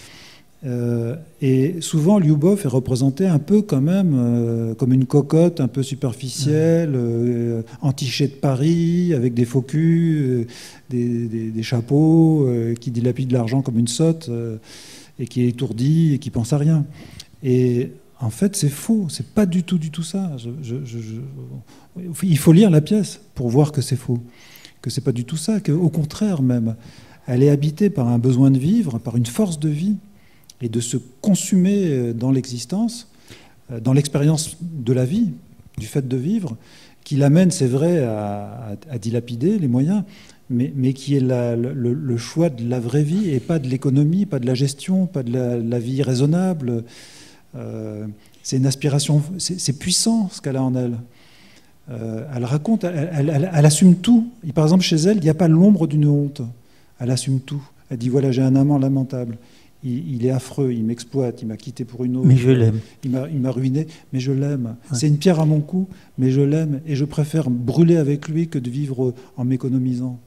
Euh, et souvent, Lyubov est représenté un peu quand même euh, comme une cocotte un peu superficielle, euh, entichée de Paris, avec des faux culs, euh, des, des, des chapeaux, euh, qui dilapide l'argent comme une sotte, euh, et qui est étourdie et qui pense à rien. Et en fait, c'est faux. C'est pas du tout, du tout ça. Je, je, je, je... Il faut lire la pièce pour voir que c'est faux, que c'est pas du tout ça, qu'au contraire même, elle est habitée par un besoin de vivre, par une force de vie, et de se consumer dans l'existence, dans l'expérience de la vie, du fait de vivre, qui l'amène, c'est vrai, à, à, à dilapider les moyens, mais, mais qui est la, le, le choix de la vraie vie et pas de l'économie, pas de la gestion, pas de la, la vie raisonnable. Euh, c'est une aspiration, c'est puissant ce qu'elle a en elle. Euh, elle raconte, elle, elle, elle, elle assume tout. Et par exemple, chez elle, il n'y a pas l'ombre d'une honte. Elle assume tout. Elle dit, voilà, j'ai un amant lamentable. Il, il est affreux, il m'exploite, il m'a quitté pour une autre. Mais je l'aime. Il m'a ruiné, mais je l'aime. Ouais. C'est une pierre à mon cou, mais je l'aime. Et je préfère brûler avec lui que de vivre en m'économisant.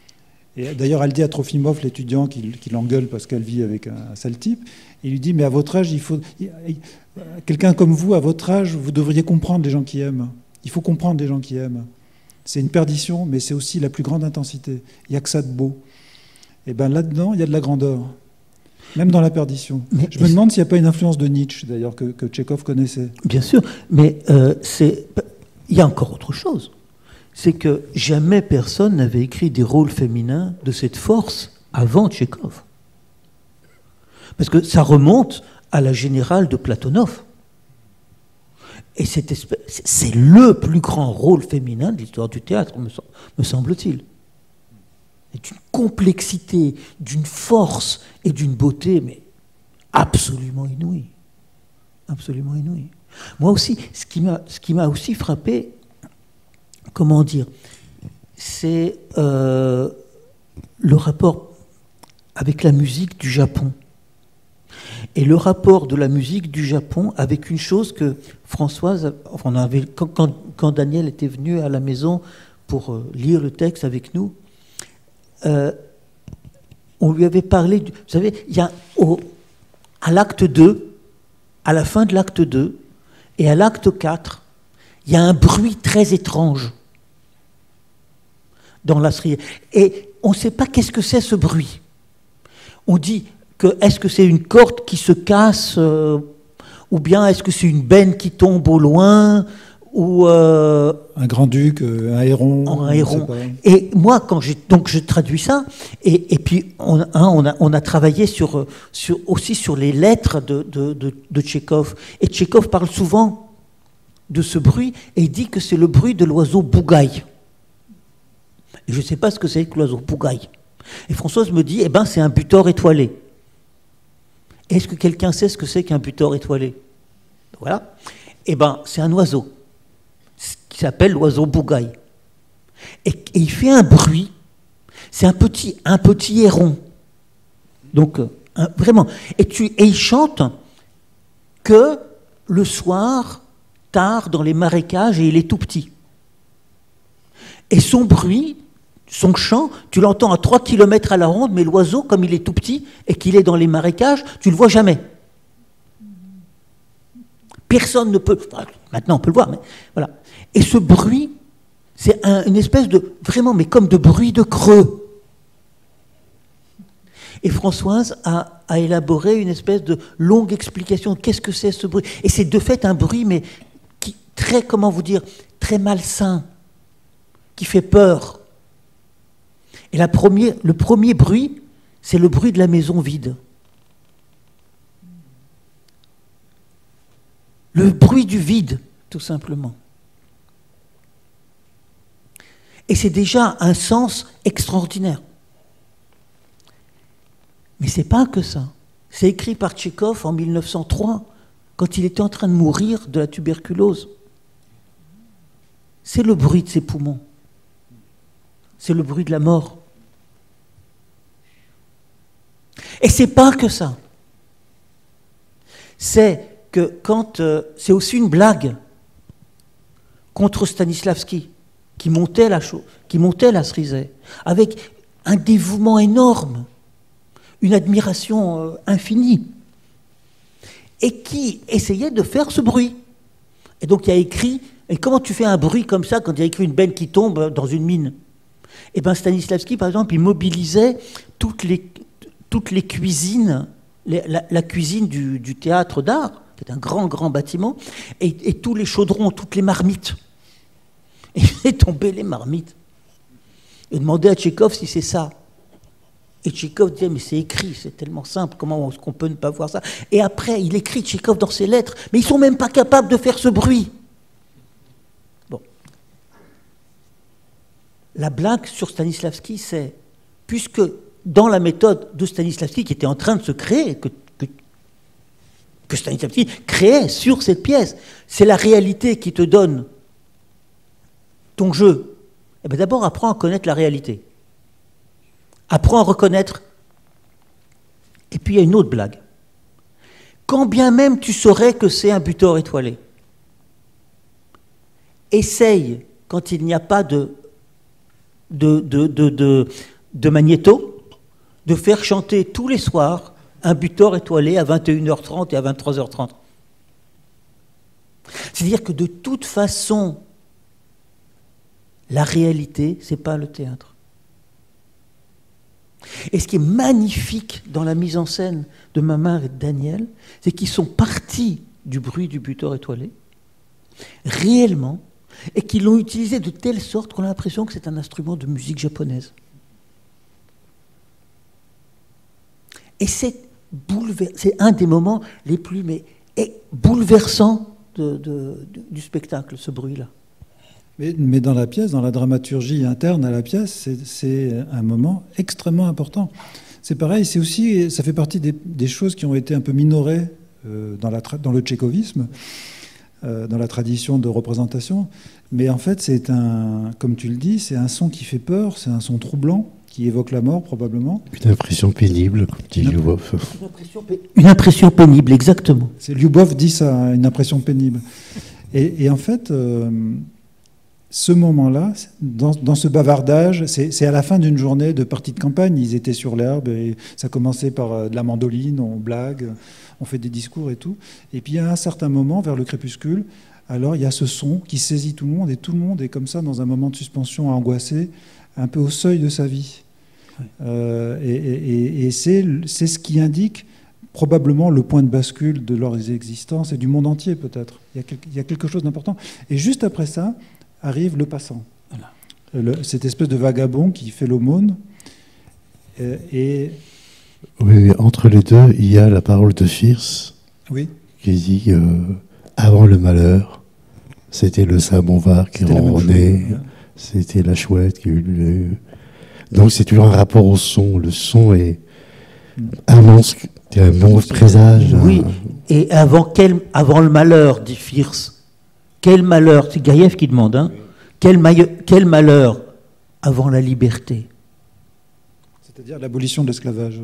Et d'ailleurs, elle dit à Trofimov, l'étudiant, qui, qui l'engueule parce qu'elle vit avec un, un sale type, il lui dit, mais à votre âge, il faut... Quelqu'un comme vous, à votre âge, vous devriez comprendre les gens qui aiment. Il faut comprendre les gens qui aiment. C'est une perdition, mais c'est aussi la plus grande intensité. Il n'y a que ça de beau. Et bien là-dedans, il y a de la grandeur. Même dans la perdition. Mais je me demande s'il n'y a pas une influence de Nietzsche, d'ailleurs, que, que Tchekhov connaissait. Bien sûr, mais euh, c'est... il y a encore autre chose. C'est que jamais personne n'avait écrit des rôles féminins de cette force avant Tchekhov. Parce que ça remonte à la Générale de Platonov. Et c'est le plus grand rôle féminin de l'histoire du théâtre, me semble-t-il. D'une complexité, d'une force et d'une beauté, mais absolument inouïe. Absolument inouïe. Moi aussi, ce qui m'a, ce qui m'a aussi frappé, comment dire, c'est euh, le rapport avec la musique du Japon. Et le rapport de la musique du Japon avec une chose que Françoise, enfin, on avait, quand, quand, quand Daniel était venu à la maison pour euh, lire le texte avec nous, Euh, on lui avait parlé, du, vous savez, il y a au, à l'acte deux, à la fin de l'acte deux et à l'acte quatre, il y a un bruit très étrange dans la Cerisay. Et on ne sait pas qu'est-ce que c'est ce bruit. On dit que est-ce que c'est une corde qui se casse euh, ou bien est-ce que c'est une benne qui tombe au loin ou euh, un grand-duc, un héron. Un héron. Et moi, quand j'ai donc je traduis ça, et, et puis on, hein, on, a, on a travaillé sur, sur, aussi sur les lettres de, de, de, de Tchekhov. Et Tchekhov parle souvent de ce bruit et il dit que c'est le bruit de l'oiseau bougaille. Et je ne sais pas ce que c'est que l'oiseau bougaille. Et Françoise me dit, eh ben, c'est un butor étoilé. Est-ce que quelqu'un sait ce que c'est qu'un butor étoilé? Voilà. Eh ben, c'est un oiseau qui s'appelle l'oiseau bougaille. Et, et il fait un bruit, c'est un petit, un petit héron. Donc, un, vraiment. Et, tu, et il chante que le soir, tard, dans les marécages, et il est tout petit. Et son bruit, son chant, tu l'entends à trois kilomètres à la ronde, mais l'oiseau, comme il est tout petit et qu'il est dans les marécages, tu ne le vois jamais. Personne ne peut... Maintenant, on peut le voir, mais voilà. Et ce bruit, c'est un, une espèce de... Vraiment, mais comme de bruit de creux. Et Françoise a, a élaboré une espèce de longue explication. Qu'est-ce que c'est ce bruit? Et c'est de fait un bruit, mais qui, très, comment vous dire, très malsain, qui fait peur. Et la première, le premier bruit, c'est le bruit de la maison vide. Le bruit du vide, tout simplement. Et c'est déjà un sens extraordinaire. Mais ce n'est pas que ça. C'est écrit par Tchekhov en mille neuf cent trois, quand il était en train de mourir de la tuberculose. c'est le bruit de ses poumons. C'est le bruit de la mort. Et c'est pas que ça. C'est que quand... Euh, c'est aussi une blague contre Stanislavski, qui montait la chose, qui montait la Cerisay, avec un dévouement énorme, une admiration euh, infinie, et qui essayait de faire ce bruit. Et donc il a écrit, et comment tu fais un bruit comme ça quand il y a écrit une benne qui tombe dans une mine? Et bien Stanislavski, par exemple, il mobilisait toutes les, toutes les cuisines, les, la, la cuisine du, du théâtre d'art, qui est un grand, grand bâtiment, et, et tous les chaudrons, toutes les marmites. Et il fait tomber les marmites. Il demandait à Tchekhov si c'est ça. Et Tchekhov disait, mais c'est écrit, c'est tellement simple, comment est-ce qu'on peut ne pas voir ça? Et après, il écrit Tchekhov dans ses lettres, mais ils ne sont même pas capables de faire ce bruit. Bon. La blague sur Stanislavski, c'est, puisque dans la méthode de Stanislavski, qui était en train de se créer, que, que, que Stanislavski créait sur cette pièce, c'est la réalité qui te donne ton jeu. Eh bien, d'abord, apprends à connaître la réalité. Apprends à reconnaître. Et puis il y a une autre blague. Quand bien même tu saurais que c'est un butor étoilé, essaye, quand il n'y a pas de, de, de, de, de, de magnéto, de faire chanter tous les soirs un butor étoilé à vingt et une heures trente et à vingt-trois heures trente. C'est-à-dire que de toute façon, la réalité, ce n'est pas le théâtre. Et ce qui est magnifique dans la mise en scène de Mamart et de Daniel, c'est qu'ils sont partis du bruit du butor étoilé, réellement, et qu'ils l'ont utilisé de telle sorte qu'on a l'impression que c'est un instrument de musique japonaise. Et c'est boulever... c'est un des moments les plus mais, bouleversants de, de, de, du spectacle, ce bruit-là. Mais, mais dans la pièce, dans la dramaturgie interne à la pièce, c'est un moment extrêmement important. C'est pareil, c'est aussi, ça fait partie des, des choses qui ont été un peu minorées euh, dans, la, dans le tchékovisme, euh, dans la tradition de représentation. Mais en fait, c'est un, comme tu le dis, c'est un son qui fait peur, c'est un son troublant, qui évoque la mort probablement. Une impression pénible, comme dit Lyubov. Une impression, une impression pénible, exactement. Lyubov dit ça, une impression pénible. Et, et en fait... Euh, ce moment-là, dans, dans ce bavardage, c'est à la fin d'une journée de partie de campagne. Ils étaient sur l'herbe et ça commençait par de la mandoline, on blague, on fait des discours et tout. Et puis à un certain moment, vers le crépuscule, alors il y a ce son qui saisit tout le monde et tout le monde est comme ça dans un moment de suspension angoissé, un peu au seuil de sa vie. Oui. Euh, et et, et c'est ce qui indique probablement le point de bascule de leur existence et du monde entier peut-être. Il, il y a quelque chose d'important. Et juste après ça, arrive le passant, voilà. le, cette espèce de vagabond qui fait l'aumône. Euh, et... Oui, entre les deux, il y a la parole de Fierce, oui. qui dit euh, avant le malheur, c'était le Saint-Bonvar qui ronronnait, c'était la chouette qui eut. Donc c'est toujours un rapport au son. Le son est annonce un bon présage. Oui, un... et avant, quel, avant le malheur, dit Fierce. Quel malheur, c'est Gaïev qui demande, hein, quel, quel malheur avant la liberté. C'est-à-dire l'abolition de l'esclavage.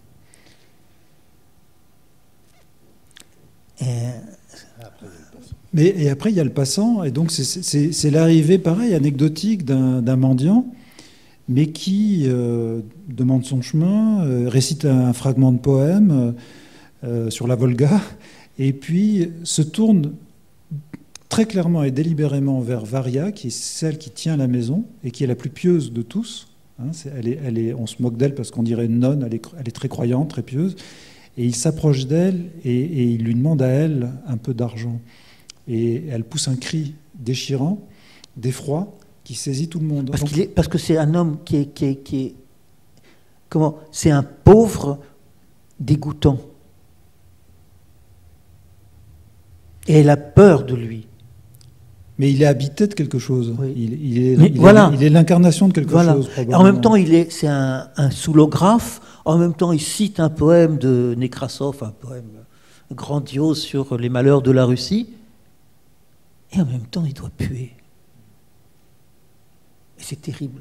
Et... Mais et après, il y a le passant, et donc c'est l'arrivée, pareil, anecdotique d'un mendiant, mais qui euh, demande son chemin, euh, récite un fragment de poème euh, sur la Volga, et puis se tourne très clairement et délibérément vers Varia, qui est celle qui tient la maison et qui est la plus pieuse de tous. Hein, est, elle est, elle est, on se moque d'elle parce qu'on dirait une nonne, elle est, elle est très croyante, très pieuse. Et il s'approche d'elle et, et il lui demande à elle un peu d'argent. Et elle pousse un cri déchirant, d'effroi, qui saisit tout le monde. Parce, Donc, qu'il est, parce que c'est un homme qui est... Qui est, qui est comment c'est un pauvre dégoûtant. Et elle a peur de lui. Mais il est habité de quelque chose. Oui. Il, il est, Mais il voilà. est, il est l'incarnation de quelque voilà. chose. En même temps, il est, c'est un, un soulographe. En même temps, il cite un poème de Nekrasov, un poème grandiose sur les malheurs de la Russie. Et en même temps, il doit puer. c'est terrible.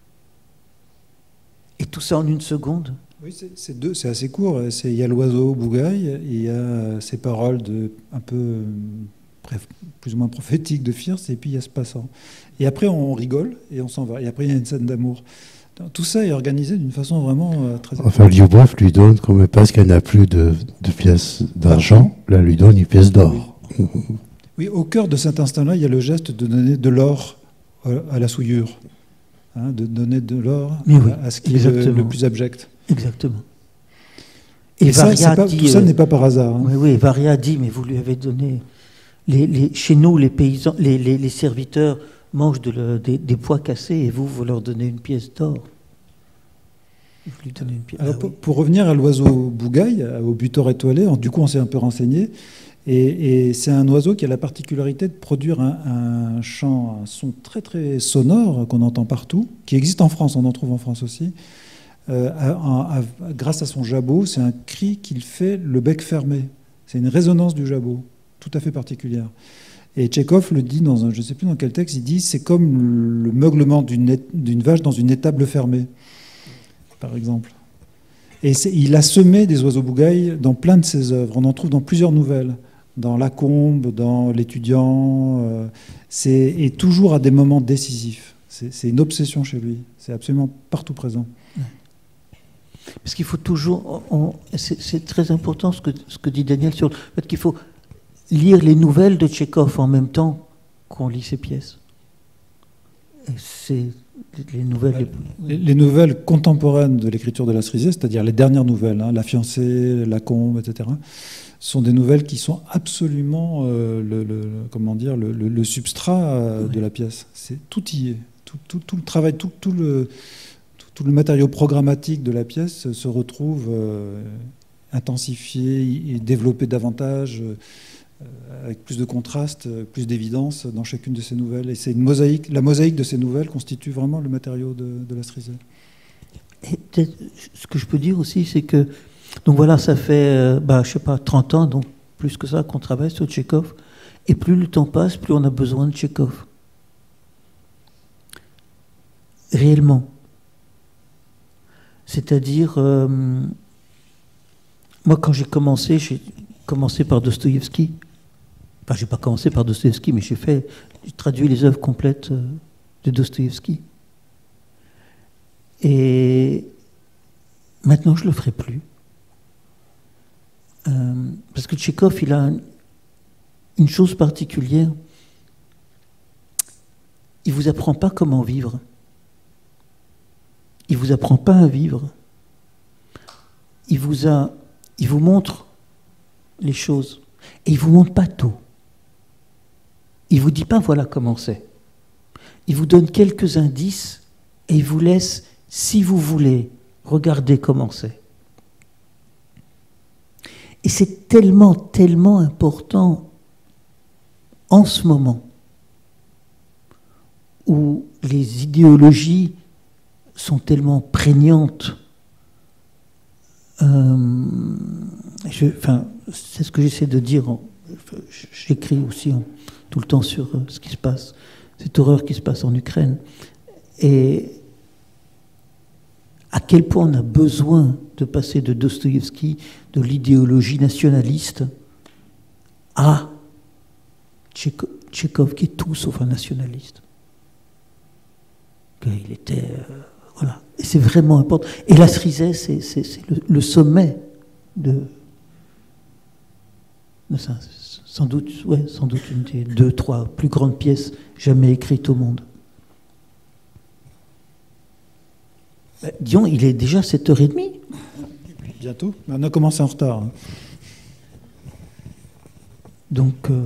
Et tout ça en une seconde. Oui, c'est deux, c'est assez court. C'est, il y a l'oiseau bougaille, il y a ces paroles de, un peu bref, plus ou moins prophétiques de Firth, et puis il y a ce passant. Et après, on rigole et on s'en va. Et après, il y a une scène d'amour. Tout ça est organisé d'une façon vraiment euh, très... Enfin, Lyubov lui donne, comme parce qu'elle n'a plus de, de pièces d'argent, là, lui donne une pièce d'or. Oui. Oui, au cœur de cet instant-là, il y a le geste de donner de l'or à la souillure. Hein, de donner de l'or oui, à ce qui exactement. est le, le plus abject. Exactement. Et, et ça, pas, dit, tout ça euh, n'est pas par hasard. Hein. Oui, oui, Varia dit, mais vous lui avez donné... Les, les, chez nous, les paysans, les, les, les serviteurs mangent de le, des, des pois cassés et vous, vous leur donnez une pièce d'or. Vous lui donnez une pièce. Alors, ah, pour, oui. pour revenir à l'oiseau bougaille, au butor étoilé, du coup, on s'est un peu renseigné. Et, et c'est un oiseau qui a la particularité de produire un, un chant, un son très très sonore qu'on entend partout, qui existe en France, on en trouve en France aussi. Euh, à, à, à, grâce à son jabot, c'est un cri qu'il fait le bec fermé. C'est une résonance du jabot, tout à fait particulière. Et Tchekhov le dit dans un, je ne sais plus dans quel texte, il dit c'est comme le meuglement d'une, d'une vache dans une étable fermée, par exemple. Et il a semé des oiseaux bougailles dans plein de ses œuvres. On en trouve dans plusieurs nouvelles. Dans Lacombe, dans L'étudiant, euh, c'est, et toujours à des moments décisifs. C'est, c'est une obsession chez lui. C'est absolument partout présent. Parce qu'il faut toujours... On, c'est, c'est très important ce que, ce que dit Daniel sur le fait qu'il faut lire les nouvelles de Tchekhov en même temps qu'on lit ses pièces. Et c'est les nouvelles... Les, les nouvelles contemporaines de l'écriture de la Cerisay, c'est-à-dire les dernières nouvelles, hein, La fiancée, Lacombe, et cetera, sont des nouvelles qui sont absolument euh, le, le, comment dire, le, le, le substrat euh, oui. de la pièce. C'est, tout y est. Tout, tout, tout le travail, tout, tout, le, tout, tout le matériau programmatique de la pièce se retrouve euh, intensifié et développé davantage, euh, avec plus de contraste, plus d'évidence dans chacune de ces nouvelles. Et c'est une mosaïque. La mosaïque de ces nouvelles constitue vraiment le matériau de, de la Cerisay. Et peut-être, ce que je peux dire aussi, c'est que donc voilà, ça fait, bah, je sais pas, trente ans, donc plus que ça, qu'on travaille sur Tchekhov. Et plus le temps passe, plus on a besoin de Tchekhov. Réellement. C'est-à-dire, euh, moi, quand j'ai commencé, j'ai commencé par Dostoïevski. Enfin, j'ai pas commencé par Dostoïevski, mais j'ai fait, j'ai traduit les œuvres complètes de Dostoïevski. Et maintenant, je le ferai plus. Euh, parce que Tchekhov, il a un, une chose particulière. Il ne vous apprend pas comment vivre. Il ne vous apprend pas à vivre. Il vous, a, il vous montre les choses. Et il ne vous montre pas tout. Il ne vous dit pas voilà comment c'est. Il vous donne quelques indices et il vous laisse, si vous voulez, regarder comment c'est. Et c'est tellement, tellement important en ce moment où les idéologies sont tellement prégnantes. Euh, je, enfin, c'est ce que j'essaie de dire. En, j'écris aussi en, tout le temps sur euh, ce qui se passe, cette horreur qui se passe en Ukraine. Et à quel point on a besoin de passer de Dostoïevski, de l'idéologie nationaliste, à Tchekhov, qui est tout sauf un nationaliste. Il était... Euh, voilà. Et c'est vraiment important. Et la Cerisay, c'est, c'est, c'est le, le sommet de... de ça. Sans doute, ouais, sans doute une des deux, trois plus grandes pièces jamais écrites au monde. Ben, disons, il est déjà sept heures trente. Bientôt. On a commencé en retard. Donc... Euh...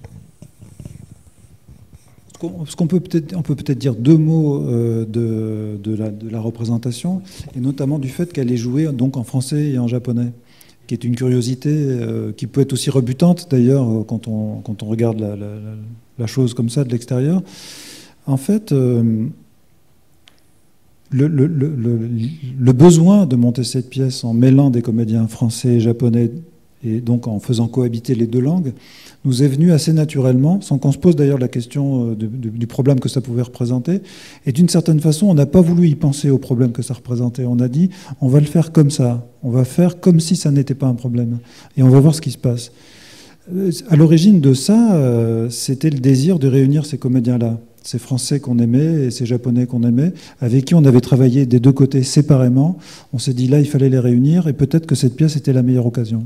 Ce qu'on peut peut-être, on peut peut-être dire deux mots euh, de, de, la, de la représentation, et notamment du fait qu'elle est jouée donc en français et en japonais, qui est une curiosité euh, qui peut être aussi rebutante d'ailleurs quand on, quand on regarde la, la, la chose comme ça de l'extérieur. En fait, euh, le, le, le, le, le besoin de monter cette pièce en mêlant des comédiens français et japonais Et donc en faisant cohabiter les deux langues, nous est venu assez naturellement, sans qu'on se pose d'ailleurs la question de, de, du problème que ça pouvait représenter. Et d'une certaine façon, on n'a pas voulu y penser au problème que ça représentait. On a dit, on va le faire comme ça. On va faire comme si ça n'était pas un problème. Et on va voir ce qui se passe. À l'origine de ça, euh, c'était le désir de réunir ces comédiens-là, ces Français qu'on aimait et ces Japonais qu'on aimait, avec qui on avait travaillé des deux côtés séparément. On s'est dit, là, il fallait les réunir, et peut-être que cette pièce était la meilleure occasion.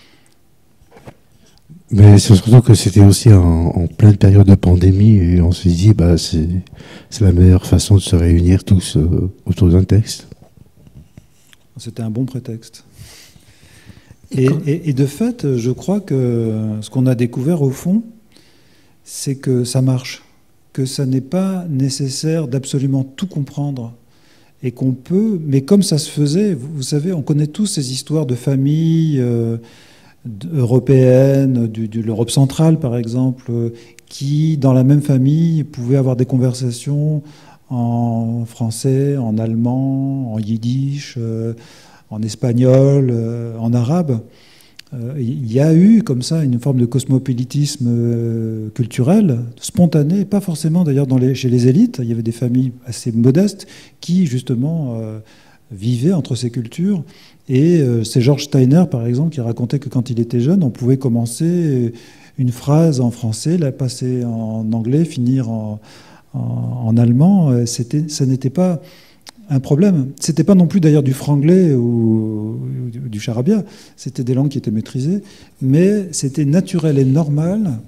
Mais c'est surtout que c'était aussi en, en pleine période de pandémie, et on s'est dit, bah, c'est, c'est la meilleure façon de se réunir tous euh, autour d'un texte. C'était un bon prétexte. Et, et, et de fait, je crois que ce qu'on a découvert au fond, c'est que ça marche, que ça n'est pas nécessaire d'absolument tout comprendre, et qu'on peut, mais comme ça se faisait, vous, vous savez, on connaît tous ces histoires de familles euh, européennes, du, de l'Europe centrale par exemple, qui, dans la même famille, pouvaient avoir des conversations en français, en allemand, en yiddish, euh, en espagnol, euh, en arabe. Euh, il y a eu comme ça une forme de cosmopolitisme euh, culturel, spontané, pas forcément d'ailleurs dans les, chez les élites. Il y avait des familles assez modestes qui justement euh, vivaient entre ces cultures. Et euh, c'est George Steiner par exemple qui racontait que quand il était jeune, on pouvait commencer une phrase en français, la passer en anglais, finir en, en, en allemand. C'était, ça n'était pas un problème. C'était pas non plus d'ailleurs du franglais ou, ou du charabia, c'était des langues qui étaient maîtrisées, mais c'était naturel et normal,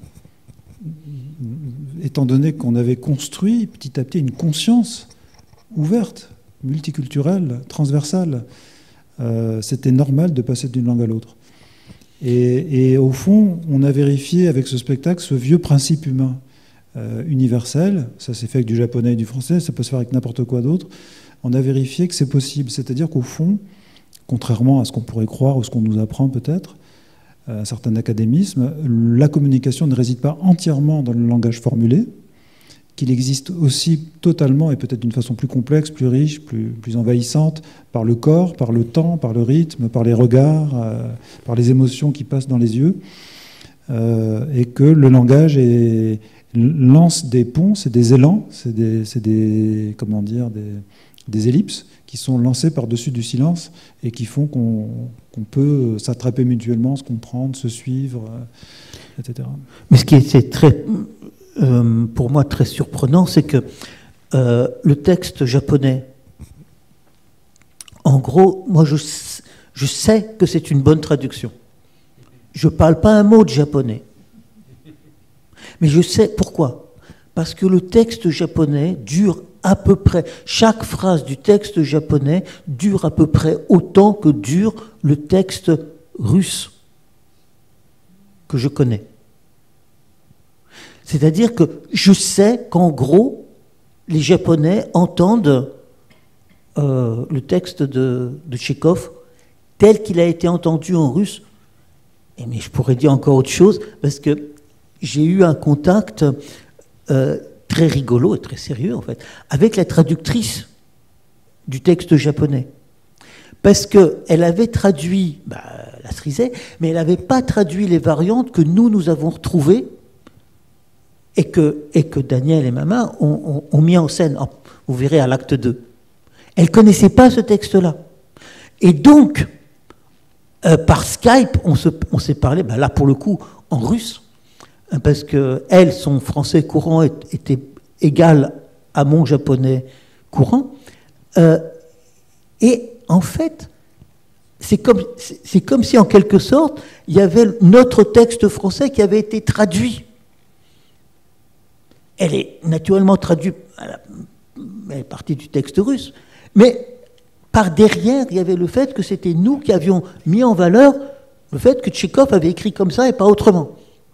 étant donné qu'on avait construit petit à petit une conscience ouverte, multiculturelle, transversale. Euh, c'était normal de passer d'une langue à l'autre. Et, et au fond, on a vérifié avec ce spectacle ce vieux principe humain euh, universel. Ça s'est fait avec du japonais et du français, ça peut se faire avec n'importe quoi d'autre. On a vérifié que c'est possible. C'est-à-dire qu'au fond, contrairement à ce qu'on pourrait croire ou ce qu'on nous apprend peut-être, un certain académisme, la communication ne réside pas entièrement dans le langage formulé, qu'il existe aussi totalement, et peut-être d'une façon plus complexe, plus riche, plus, plus envahissante, par le corps, par le temps, par le rythme, par les regards, euh, par les émotions qui passent dans les yeux, euh, et que le langage est, lance des ponts, c'est des élans, c'est des, c'est des, comment dire, des, des ellipses qui sont lancées par-dessus du silence et qui font qu'on, qu'on peut s'attraper mutuellement, se comprendre, se suivre, euh, et cetera. Mais ce qui était très... Euh, pour moi très surprenant, c'est que euh, le texte japonais, en gros, moi je, je sais que c'est une bonne traduction. Je ne parle pas un mot de japonais. Mais je sais pourquoi. Parce que le texte japonais dure à peu près, chaque phrase du texte japonais dure à peu près autant que dure le texte russe que je connais. C'est-à-dire que je sais qu'en gros, les Japonais entendent euh, le texte de, de Tchekhov tel qu'il a été entendu en russe. Et mais je pourrais dire encore autre chose, parce que j'ai eu un contact euh, très rigolo et très sérieux, en fait, avec la traductrice du texte japonais. Parce qu'elle avait traduit bah, la Cerisay, mais elle n'avait pas traduit les variantes que nous, nous avons retrouvées et que, et que Daniel et Mama ont, ont, ont mis en scène, vous verrez à l'acte deux. Elle ne connaissait pas ce texte-là. Et donc, euh, par Skype, on, se, on s'est parlé, ben là pour le coup, en russe, hein, parce que elle, son français courant était égal à mon japonais courant. Euh, et en fait, c'est comme, c'est, c'est comme si en quelque sorte, il y avait notre texte français qui avait été traduit. Elle est naturellement traduite, elle est partie du texte russe, mais par derrière, il y avait le fait que c'était nous qui avions mis en valeur le fait que Tchekhov avait écrit comme ça et pas autrement.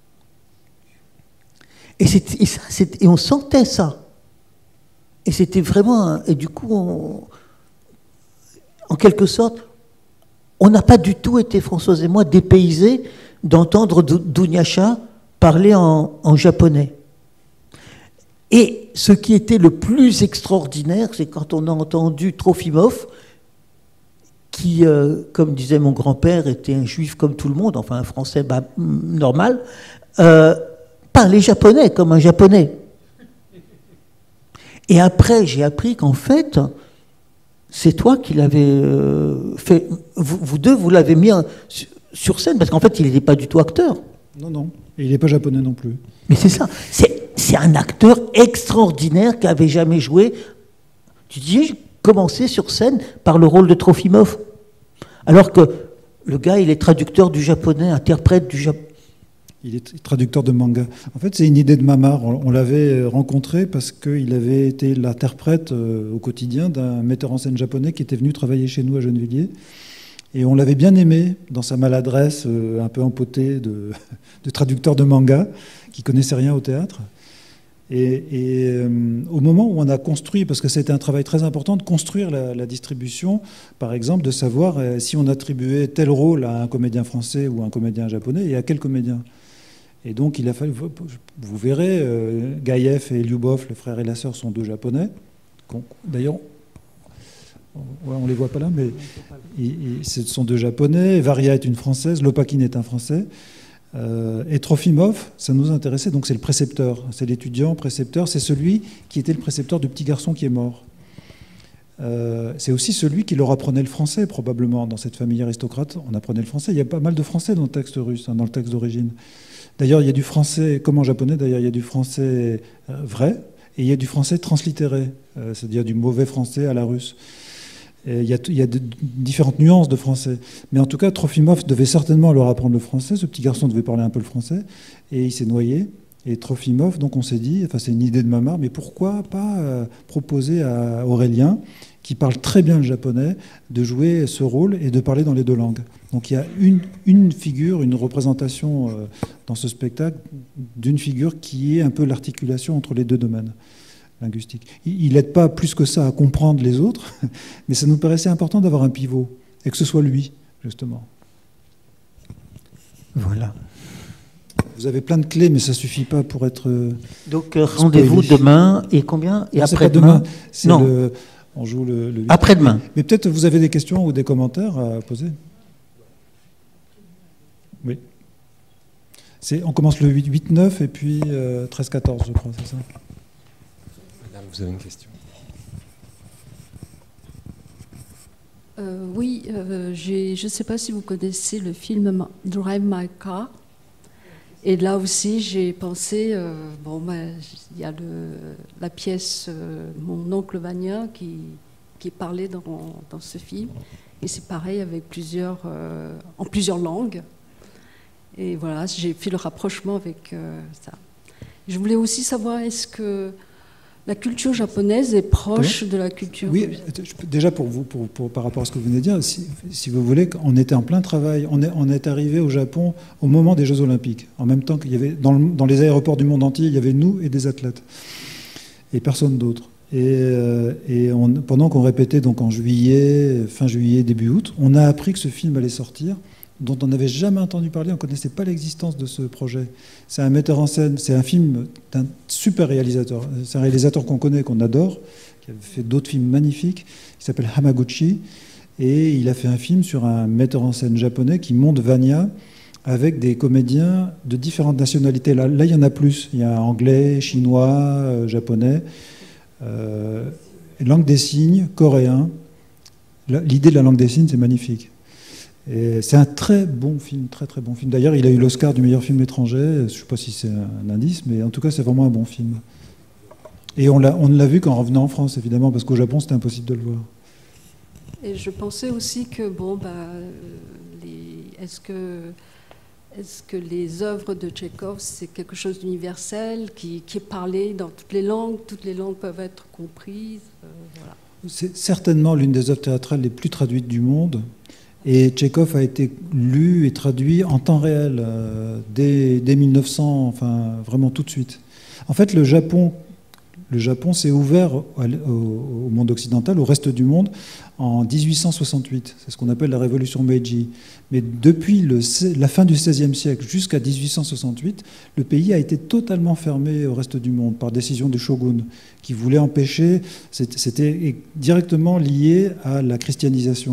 Et, c'était, et, ça, c'était, et on sentait ça. Et c'était vraiment... Un, et du coup, on, en quelque sorte, on n'a pas du tout été, Françoise et moi, dépaysés d'entendre Dunyasha parler en, en japonais. Et ce qui était le plus extraordinaire, c'est quand on a entendu Trofimov, qui, euh, comme disait mon grand-père, était un juif comme tout le monde, enfin un français bah, normal, euh, parlait japonais comme un japonais. Et après, j'ai appris qu'en fait, c'est toi qui l'avais euh, fait. Vous, vous deux, vous l'avez mis en, sur scène, parce qu'en fait, il n'était pas du tout acteur. Non, non. Et il n'est pas japonais non plus. Mais c'est ça. C'est, c'est un acteur extraordinaire qui n'avait jamais joué. Tu dis, j'ai commencé sur scène par le rôle de Trofimov. Alors que le gars, il est traducteur du japonais, interprète du japonais. Il est traducteur de manga. En fait, c'est une idée de Mamar. On l'avait rencontré parce qu'il avait été l'interprète au quotidien d'un metteur en scène japonais qui était venu travailler chez nous à Gennevilliers. Et on l'avait bien aimé dans sa maladresse un peu empotée de, de traducteur de manga qui connaissait rien au théâtre. Et, et euh, au moment où on a construit, parce que c'était un travail très important de construire la, la distribution, par exemple, de savoir euh, si on attribuait tel rôle à un comédien français ou à un comédien japonais et à quel comédien. Et donc, il a fallu, vous verrez, euh, Gaïev et Lyubov, le frère et la sœur, sont deux japonais. D'ailleurs, on ne les voit pas là, mais ils, ils, ce sont deux japonais. Varia est une française, Lopakhin est un français. Euh, et Trofimov, ça nous intéressait, donc c'est le précepteur, c'est l'étudiant précepteur, c'est celui qui était le précepteur du petit garçon qui est mort. Euh, c'est aussi celui qui leur apprenait le français, probablement, dans cette famille aristocrate, on apprenait le français. Il y a pas mal de français dans le texte russe, hein, dans le texte d'origine. D'ailleurs, il y a du français, comme en japonais, d'ailleurs, il y a du français euh, vrai, et il y a du français translittéré, euh, c'est-à-dire du mauvais français à la russe. Et il y a, il y a de, différentes nuances de français. Mais en tout cas, Trofimov devait certainement leur apprendre le français. Ce petit garçon devait parler un peu le français, et il s'est noyé. Et Trofimov, donc on s'est dit, enfin c'est une idée de Mamar, mais pourquoi pas euh, proposer à Aurélien, qui parle très bien le japonais, de jouer ce rôle et de parler dans les deux langues. Donc il y a une, une figure, une représentation euh, dans ce spectacle d'une figure qui est un peu l'articulation entre les deux domaines linguistiques. Il n'aide pas plus que ça à comprendre les autres, mais ça nous paraissait important d'avoir un pivot, et que ce soit lui, justement. Voilà. Vous avez plein de clés, mais ça ne suffit pas pour être... Donc euh, rendez-vous demain, et combien? Et après-demain. Non, le, on joue le... le après-demain. Mais, mais peut-être vous avez des questions ou des commentaires à poser. Oui. On commence le huit neuf et puis euh, treize quatorze, je crois, c'est ça? Madame, vous avez une question? euh, Oui, euh, je ne sais pas si vous connaissez le film Drive My Car. Et là aussi, j'ai pensé, euh, bon, ben, il y a le, la pièce euh, Mon oncle Vania qui, qui parlait dans, dans ce film. Et c'est pareil avec plusieurs, euh, en plusieurs langues. Et voilà, j'ai fait le rapprochement avec euh, ça. Je voulais aussi savoir, est-ce que la culture japonaise est proche oui. de la culture... Oui, déjà pour vous, pour, pour, par rapport à ce que vous venez de dire, si, si vous voulez, on était en plein travail. On est, on est arrivé au Japon au moment des Jeux Olympiques. En même temps qu'il y avait, dans, le, dans les aéroports du monde entier, il y avait nous et des athlètes. Et personne d'autre. Et, euh, et on, pendant qu'on répétait donc en juillet, fin juillet, début août, on a appris que ce film allait sortir, dont on n'avait jamais entendu parler, on ne connaissait pas l'existence de ce projet. C'est un metteur en scène, c'est un film d'un super réalisateur. C'est un réalisateur qu'on connaît, qu'on adore, qui a fait d'autres films magnifiques, qui s'appelle Hamaguchi, et il a fait un film sur un metteur en scène japonais qui monte Vania avec des comédiens de différentes nationalités. Là, là il y en a plus. Il y a anglais, chinois, euh, japonais, euh, langue des signes, coréen. L'idée de la langue des signes, c'est magnifique. C'est un très bon film, très très bon film. D'ailleurs, il a eu l'Oscar du meilleur film étranger. Je ne sais pas si c'est un indice, mais en tout cas, c'est vraiment un bon film. Et on, on ne l'a vu qu'en revenant en France, évidemment, parce qu'au Japon, c'était impossible de le voir. Et je pensais aussi que, bon, bah, les, est-ce que, est-ce que les œuvres de Tchekhov, c'est quelque chose d'universel, qui, qui est parlé dans toutes les langues, toutes les langues peuvent être comprises, euh, voilà. C'est certainement l'une des œuvres théâtrales les plus traduites du monde. Et Tchekhov a été lu et traduit en temps réel, euh, dès, dès mille neuf cents, enfin vraiment tout de suite. En fait, le Japon, le Japon s'est ouvert au, au, au monde occidental, au reste du monde, en dix-huit cent soixante-huit. C'est ce qu'on appelle la révolution Meiji. Mais depuis le, la fin du seizième siècle jusqu'à dix-huit cent soixante-huit, le pays a été totalement fermé au reste du monde par décision du shogun, qui voulait empêcher, c'était directement lié à la christianisation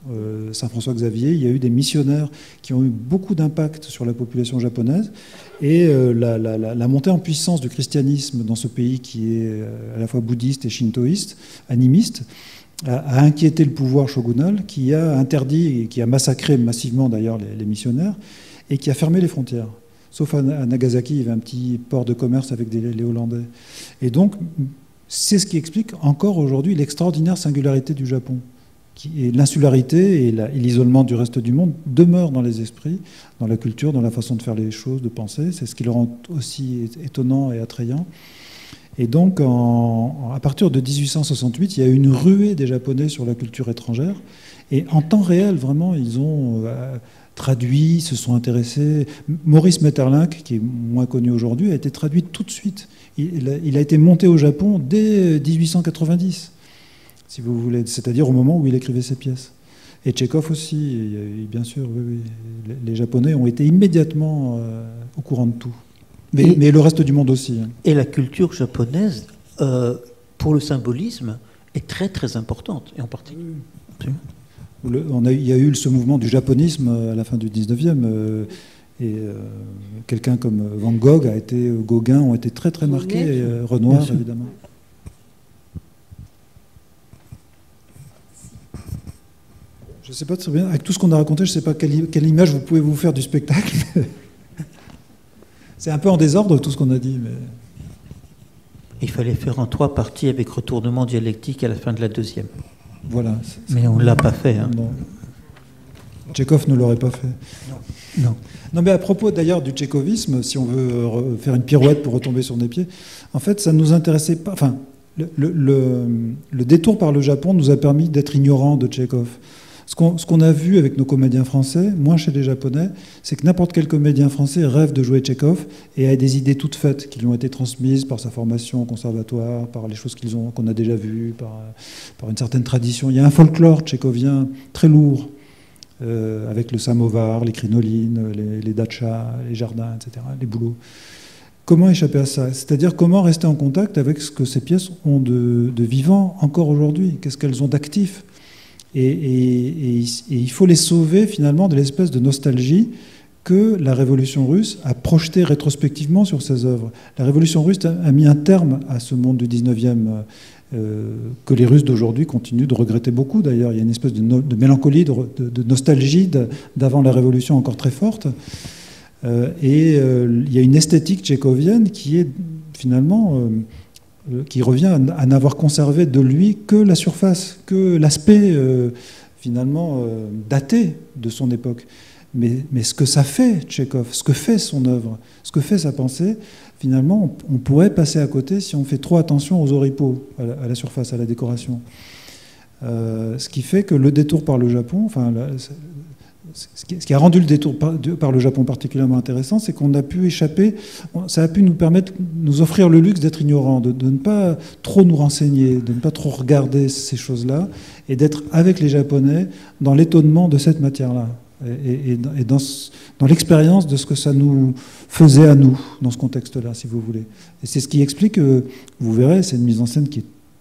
euh, Saint-François-Xavier, il y a eu des missionnaires qui ont eu beaucoup d'impact sur la population japonaise. Et euh, la, la, la, la montée en puissance du christianisme dans ce pays qui est euh, à la fois bouddhiste et shintoïste, animiste, a, a inquiété le pouvoir shogunal, qui a interdit, et qui a massacré massivement d'ailleurs les, les missionnaires, et qui a fermé les frontières. Sauf à, à Nagasaki, il y avait un petit port de commerce avec des, les Hollandais. Et donc, c'est ce qui explique encore aujourd'hui l'extraordinaire singularité du Japon. Qui, et l'insularité et, la, et l'isolement du reste du monde demeurent dans les esprits, dans la culture, dans la façon de faire les choses, de penser. C'est ce qui le rend aussi étonnant et attrayant. Et donc, en, à partir de dix-huit cent soixante-huit, il y a eu une ruée des Japonais sur la culture étrangère. Et en temps réel, vraiment, ils ont euh, traduit, se sont intéressés. Maurice Maeterlinck, qui est moins connu aujourd'hui, a été traduit tout de suite. Il a, il a été monté au Japon dès dix-huit cent quatre-vingt-dix, si vous voulez, c'est-à-dire au moment où il écrivait ses pièces. Et Tchekhov aussi, et bien sûr, oui, oui. Les Japonais ont été immédiatement euh, au courant de tout. Mais, et, mais le reste du monde aussi. Et la culture japonaise, euh, pour le symbolisme, est très très importante, et en particulier. Oui. Le, on a, il y a eu ce mouvement du japonisme à la fin du dix-neuvième, euh, et euh, quelqu'un comme Van Gogh a été, Gauguin ont été très très marqués, et, euh, Renoir évidemment. Je ne sais pas très bien, avec tout ce qu'on a raconté, je ne sais pas quelle, quelle image vous pouvez vous faire du spectacle. C'est un peu en désordre tout ce qu'on a dit. Mais... Il fallait faire en trois parties avec retournement dialectique à la fin de la deuxième. Voilà. Mais on ne l'a pas fait. Hein. Non. Tchekhov ne l'aurait pas fait. Non. Non. Non, mais à propos d'ailleurs du tchékovisme, si on veut faire une pirouette pour retomber sur des pieds, en fait, ça ne nous intéressait pas. Enfin, le, le, le, le détour par le Japon nous a permis d'être ignorants de Tchekhov. Ce qu'on, ce qu'on a vu avec nos comédiens français, moins chez les Japonais, c'est que n'importe quel comédien français rêve de jouer Tchekhov et a des idées toutes faites qui lui ont été transmises par sa formation au conservatoire, par les choses qu'ils ont, qu'on a déjà vues, par, par une certaine tradition. Il y a un folklore tchékovien très lourd, euh, avec le samovar, les crinolines, les, les dachas, les jardins, et cetera, les boulots. Comment échapper à ça ? C'est-à-dire comment rester en contact avec ce que ces pièces ont de, de vivant encore aujourd'hui ? Qu'est-ce qu'elles ont d'actif ? Et, et, et, et il faut les sauver finalement de l'espèce de nostalgie que la Révolution russe a projetée rétrospectivement sur ses œuvres. La Révolution russe a mis un terme à ce monde du dix-neuvième, euh, que les Russes d'aujourd'hui continuent de regretter beaucoup d'ailleurs. Il y a une espèce de, no, de mélancolie, de, de, de nostalgie de, d'avant la Révolution encore très forte. Euh, et euh, il y a une esthétique tchékovienne qui est finalement... Euh, qui revient à n'avoir conservé de lui que la surface, que l'aspect euh, finalement euh, daté de son époque. Mais, mais ce que ça fait, Tchekhov, ce que fait son œuvre, ce que fait sa pensée, finalement, on, on pourrait passer à côté si on fait trop attention aux oripeaux, à la, à la surface, à la décoration. Euh, ce qui fait que le détour par le Japon, enfin, la, ce qui a rendu le détour par, par le Japon particulièrement intéressant, c'est qu'on a pu échapper, ça a pu nous permettre, nous offrir le luxe d'être ignorants, de, de ne pas trop nous renseigner, de ne pas trop regarder ces choses-là, et d'être avec les Japonais dans l'étonnement de cette matière-là, et, et, et dans, dans l'expérience de ce que ça nous faisait à nous, dans ce contexte-là, si vous voulez. Et c'est ce qui explique, que, vous verrez, c'est une mise en scène qui est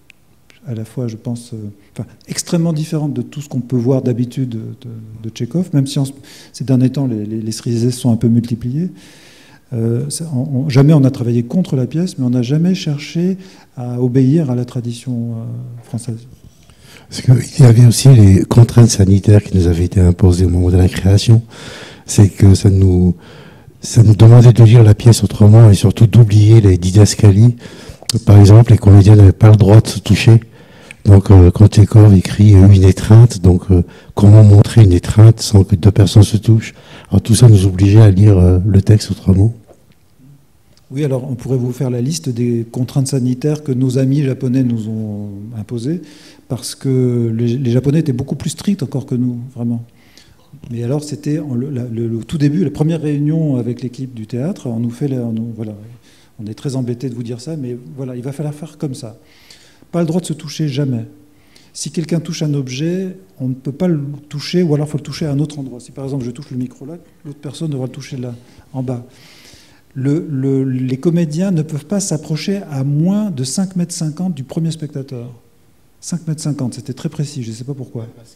à la fois, je pense, euh, enfin, extrêmement différente de tout ce qu'on peut voir d'habitude de, de, de Tchekhov, même si en, ces derniers temps, les, les, les cerisés sont un peu multipliés. Euh, on, on, jamais on a travaillé contre la pièce, mais on n'a jamais cherché à obéir à la tradition euh, française. Parce qu'il y avait aussi les contraintes sanitaires qui nous avaient été imposées au moment de la création. C'est que ça nous, ça nous demandait de lire la pièce autrement et surtout d'oublier les didascalies. Par exemple, les comédiens n'avaient pas le droit de se toucher. Donc, euh, quand Tchekhov écrit euh, une étreinte, donc euh, comment montrer une étreinte sans que deux personnes se touchent. Alors tout ça nous obligeait à lire euh, le texte autrement. Oui, alors on pourrait vous faire la liste des contraintes sanitaires que nos amis japonais nous ont imposées, parce que les, les Japonais étaient beaucoup plus stricts encore que nous, vraiment. Mais alors c'était le, le, le tout début, la première réunion avec l'équipe du théâtre, on nous fait, on nous, voilà, on est très embêtés de vous dire ça, mais voilà, il va falloir faire comme ça. Pas le droit de se toucher, jamais. Si quelqu'un touche un objet, on ne peut pas le toucher, ou alors il faut le toucher à un autre endroit. Si par exemple je touche le micro là, l'autre personne devra le toucher là, en bas. Le, le, les comédiens ne peuvent pas s'approcher à moins de cinq mètres cinquante du premier spectateur. cinq mètres cinquante, c'était très précis, je ne sais pas pourquoi.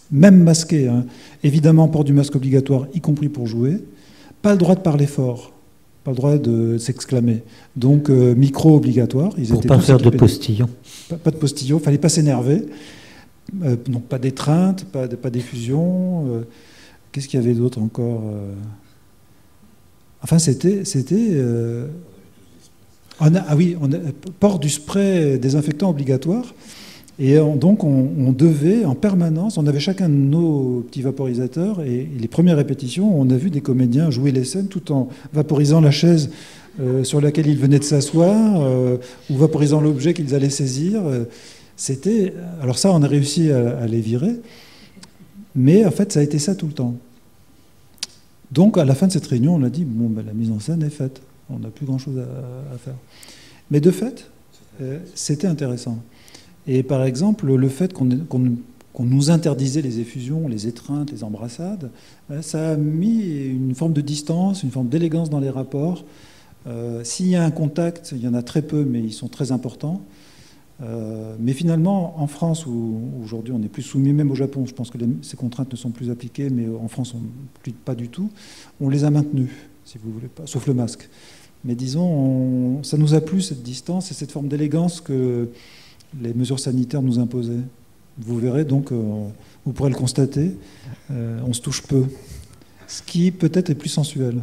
même masqué, hein. Évidemment, port du masque obligatoire, y compris pour jouer. Pas le droit de parler fort, pas le droit de s'exclamer. Donc, euh, micro obligatoire. Ils Pour étaient pas tous faire de équipés postillon. Pas, pas de postillon, il fallait pas s'énerver. Euh, donc, pas d'étreinte, pas, de, pas d'effusion. Euh, qu'est-ce qu'il y avait d'autre encore euh... Enfin, c'était... c'était euh... on a, ah oui, on a, port du spray désinfectant obligatoire. Et on, donc, on, on devait en permanence, on avait chacun de nos petits vaporisateurs, et, et les premières répétitions, on a vu des comédiens jouer les scènes tout en vaporisant la chaise euh, sur laquelle ils venaient de s'asseoir, euh, ou vaporisant l'objet qu'ils allaient saisir. C'était, alors ça, on a réussi à, à les virer, mais en fait, ça a été ça tout le temps. Donc, à la fin de cette réunion, on a dit, bon, ben, la mise en scène est faite, on n'a plus grand-chose à, à faire. Mais de fait, euh, c'était intéressant. Et par exemple, le fait qu'on qu'on, qu'on nous interdisait les effusions, les étreintes, les embrassades, ça a mis une forme de distance, une forme d'élégance dans les rapports. Euh, s'il y a un contact, il y en a très peu, mais ils sont très importants. Euh, mais finalement, en France, où aujourd'hui on est plus soumis, même au Japon, je pense que les, ces contraintes ne sont plus appliquées, mais en France, on, plus, pas du tout, on les a maintenues, si vous voulez pas, sauf le masque. Mais disons, on, ça nous a plu, cette distance et cette forme d'élégance que les mesures sanitaires nous imposaient. Vous verrez donc, euh, vous pourrez le constater, euh, on se touche peu. Ce qui peut-être est plus sensuel.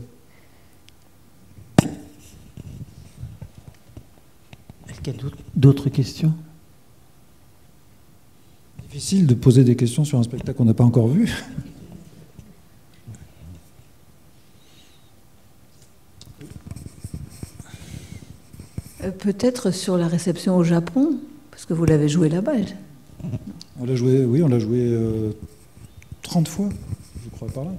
Est-ce qu'il y a d'autres questions? Difficile de poser des questions sur un spectacle qu'on n'a pas encore vu. Euh, Peut-être sur la réception au Japon, parce que vous l'avez joué là-bas. On l'a joué, oui, on l'a joué euh, trente fois, je crois, par là.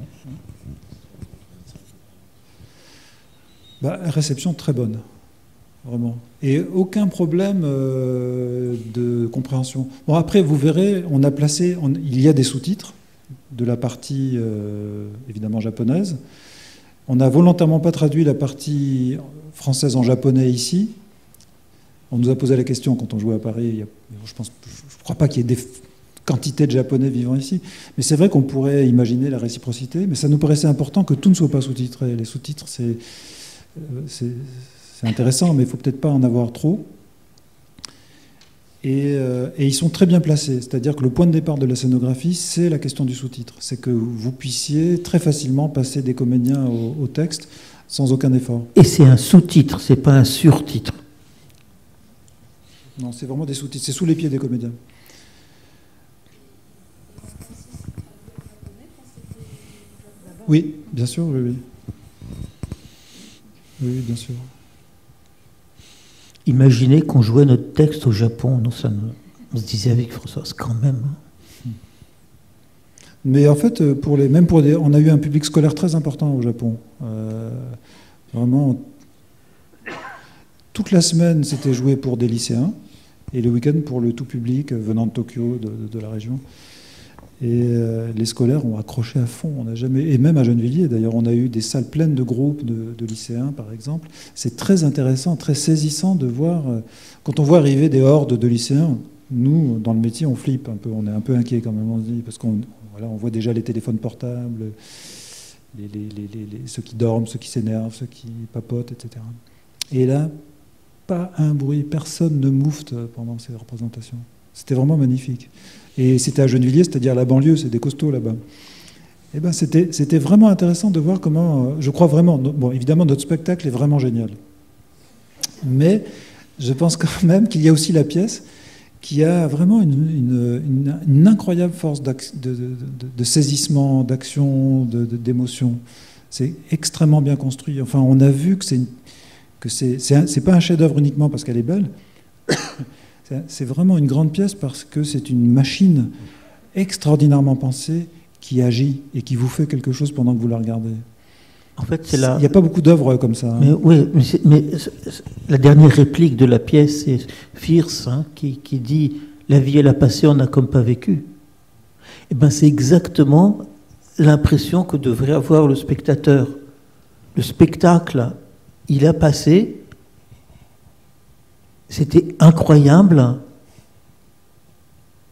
Bah, réception très bonne, vraiment. Et aucun problème euh, de compréhension. Bon, après, vous verrez, on a placé, on, il y a des sous-titres de la partie, euh, évidemment, japonaise. On n'a volontairement pas traduit la partie française en japonais ici. On nous a posé la question quand on jouait à Paris. Il y a, je pense, je ne crois pas qu'il y ait des quantités de Japonais vivant ici. Mais c'est vrai qu'on pourrait imaginer la réciprocité. Mais ça nous paraissait important que tout ne soit pas sous-titré. Les sous-titres, c'est, c'est, c'est intéressant, mais il ne faut peut-être pas en avoir trop. Et, euh, et ils sont très bien placés. C'est-à-dire que le point de départ de la scénographie, c'est la question du sous-titre. C'est que vous puissiez très facilement passer des comédiens au, au texte sans aucun effort. Et c'est un sous-titre, c'est pas un surtitre. Non, c'est vraiment des sous-titres. C'est sous les pieds des comédiens. Oui, bien sûr, oui, oui. Oui, bien sûr. Imaginez qu'on jouait notre texte au Japon. Non, ça nous, on se disait avec Françoise, quand même. Mais en fait, pour les, même pour des, on a eu un public scolaire très important au Japon. Euh, vraiment, toute la semaine, c'était joué pour des lycéens, et le week-end pour le tout public venant de Tokyo, de, de, de la région. Et euh, les scolaires ont accroché à fond. On n'a jamais, et même à Gennevilliers, d'ailleurs, on a eu des salles pleines de groupes de, de lycéens, par exemple. C'est très intéressant, très saisissant de voir, euh, quand on voit arriver des hordes de lycéens, nous, dans le métier, on flippe un peu, on est un peu inquiet quand même, on se dit, parce qu'on voilà, on voit déjà les téléphones portables, les, les, les, les, les, ceux qui dorment, ceux qui s'énervent, ceux qui papotent, et cetera. Et là, pas un bruit, personne ne moufte pendant ces représentations. C'était vraiment magnifique. Et c'était à Gennevilliers, c'est-à-dire la banlieue, c'est des costauds là-bas. Et ben c'était, c'était vraiment intéressant de voir comment, je crois vraiment, bon, évidemment, notre spectacle est vraiment génial. Mais je pense quand même qu'il y a aussi la pièce qui a vraiment une, une, une, une incroyable force de, de, de, de saisissement, d'action, de, de, d'émotion. C'est extrêmement bien construit. Enfin, on a vu que c'est, une, que c'est, c'est, un, c'est pas un chef-d'œuvre uniquement parce qu'elle est belle. C'est vraiment une grande pièce parce que c'est une machine extraordinairement pensée qui agit et qui vous fait quelque chose pendant que vous la regardez. En fait, c'est la... Il n'y a pas beaucoup d'œuvres comme ça. Hein. Mais, oui, mais, mais la dernière réplique de la pièce, c'est Fierce hein, qui, qui dit « La vie, elle a passé, on n'a comme pas vécu ». Eh bien, c'est exactement l'impression que devrait avoir le spectateur. Le spectacle, il a passé... C'était incroyable.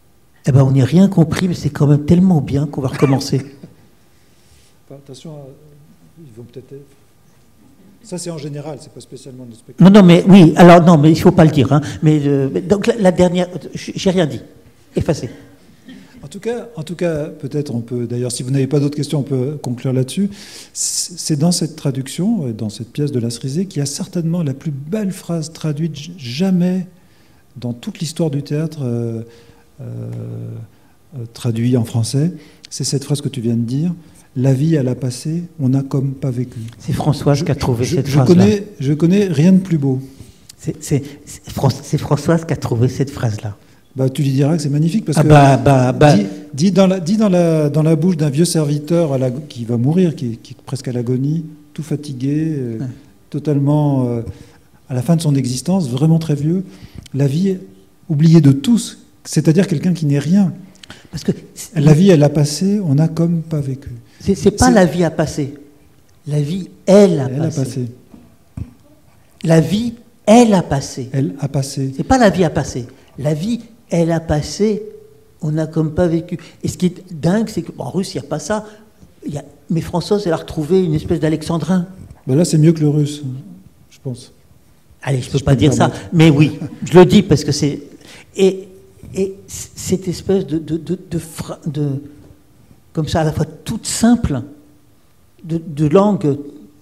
Eh ben, on n'y a rien compris, mais c'est quand même tellement bien qu'on va recommencer. Attention, ils vont peut-être... Ça, c'est en général, c'est pas spécialement notre spectacle. Non, non, mais oui, alors non, mais il ne faut pas le dire. Hein, mais, euh, donc la, la dernière, j'ai rien dit. Effacé. En tout cas, en tout cas, peut-être on peut, d'ailleurs, si vous n'avez pas d'autres questions, on peut conclure là-dessus. C'est dans cette traduction, dans cette pièce de La Cerisée, qu'il y a certainement la plus belle phrase traduite jamais dans toute l'histoire du théâtre euh, euh, traduite en français. C'est cette phrase que tu viens de dire. La vie, elle a passé, on n'a comme pas vécu. C'est Françoise je, qui a trouvé je, cette je phrase-là. Connais, je connais rien de plus beau. C'est Françoise qui a trouvé cette phrase-là. Bah, tu lui diras que c'est magnifique parce ah que bah, bah, bah. Dit, dit, dans la, dit dans, la, dans la bouche d'un vieux serviteur à la, qui va mourir, qui, qui est presque à l'agonie, tout fatigué, euh, ouais. totalement euh, à la fin de son existence, vraiment très vieux, la vie oubliée de tous, c'est-à-dire quelqu'un qui n'est rien. Parce que la vie, elle a passé, on n'a comme pas vécu. C'est pas la vie a passé. La vie, elle a elle passé. A passé. La vie, elle a passé. Elle a passé. C'est pas la vie a passé. La vie, elle a passé, on n'a comme pas vécu. Et ce qui est dingue, c'est qu'en russe, il n'y a pas ça. Y a... Mais Françoise, elle a retrouvé une espèce d'alexandrin. Ben là, c'est mieux que le russe, je pense. Allez, je ne peux si pas dire ça. Mais oui, je le dis parce que c'est... Et, et cette espèce de, de, de, de, fra... de... comme ça, à la fois toute simple, de, de langue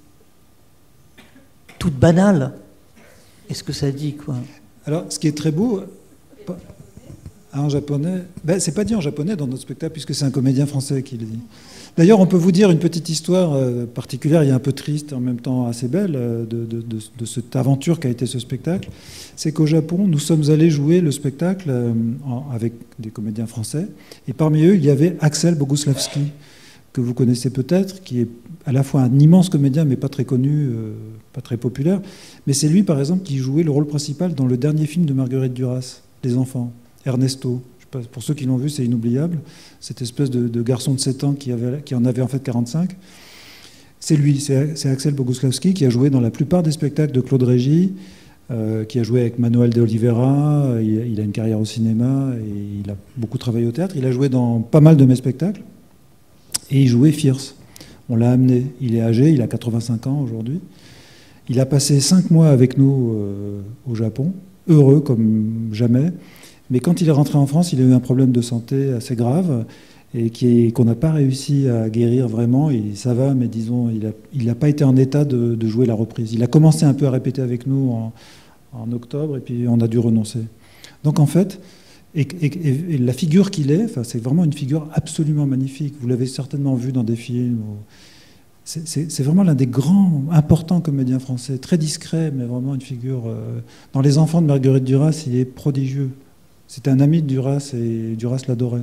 toute banale. Est-ce que ça dit, quoi? Alors, ce qui est très beau... En japonais, ben, c'est pas dit en japonais dans notre spectacle puisque c'est un comédien français qui le dit. D'ailleurs, on peut vous dire une petite histoire euh, particulière, il y a un peu triste et en même temps assez belle euh, de, de, de, de cette aventure qu'a été ce spectacle. C'est qu'au Japon, nous sommes allés jouer le spectacle euh, en, avec des comédiens français et parmi eux, il y avait Axel Boguslavski que vous connaissez peut-être, qui est à la fois un immense comédien mais pas très connu, euh, pas très populaire. Mais c'est lui, par exemple, qui jouait le rôle principal dans le dernier film de Marguerite Duras, Les Enfants. Ernesto, je sais pas, pour ceux qui l'ont vu, c'est inoubliable. Cette espèce de, de garçon de sept ans qui, avait, qui en avait en fait quarante-cinq. C'est lui, c'est Axel Boguslavski qui a joué dans la plupart des spectacles de Claude Régis, euh, qui a joué avec Manuel de Oliveira. Il, il a une carrière au cinéma et il a beaucoup travaillé au théâtre. Il a joué dans pas mal de mes spectacles et il jouait Fierce. On l'a amené. Il est âgé, il a quatre-vingt-cinq ans aujourd'hui. Il a passé cinq mois avec nous euh, au Japon, heureux comme jamais. Mais quand il est rentré en France, il a eu un problème de santé assez grave et qu'on n'a pas réussi à guérir vraiment. Et ça va, mais disons, il n'a il a pas été en état de, de jouer la reprise. Il a commencé un peu à répéter avec nous en, en octobre et puis on a dû renoncer. Donc en fait, et, et, et la figure qu'il est, enfin, c'est vraiment une figure absolument magnifique. Vous l'avez certainement vu dans des films. C'est vraiment l'un des grands, importants comédiens français, très discret, mais vraiment une figure... Euh, dans Les Enfants de Marguerite Duras, il est prodigieux. C'était un ami de Duras et Duras l'adorait.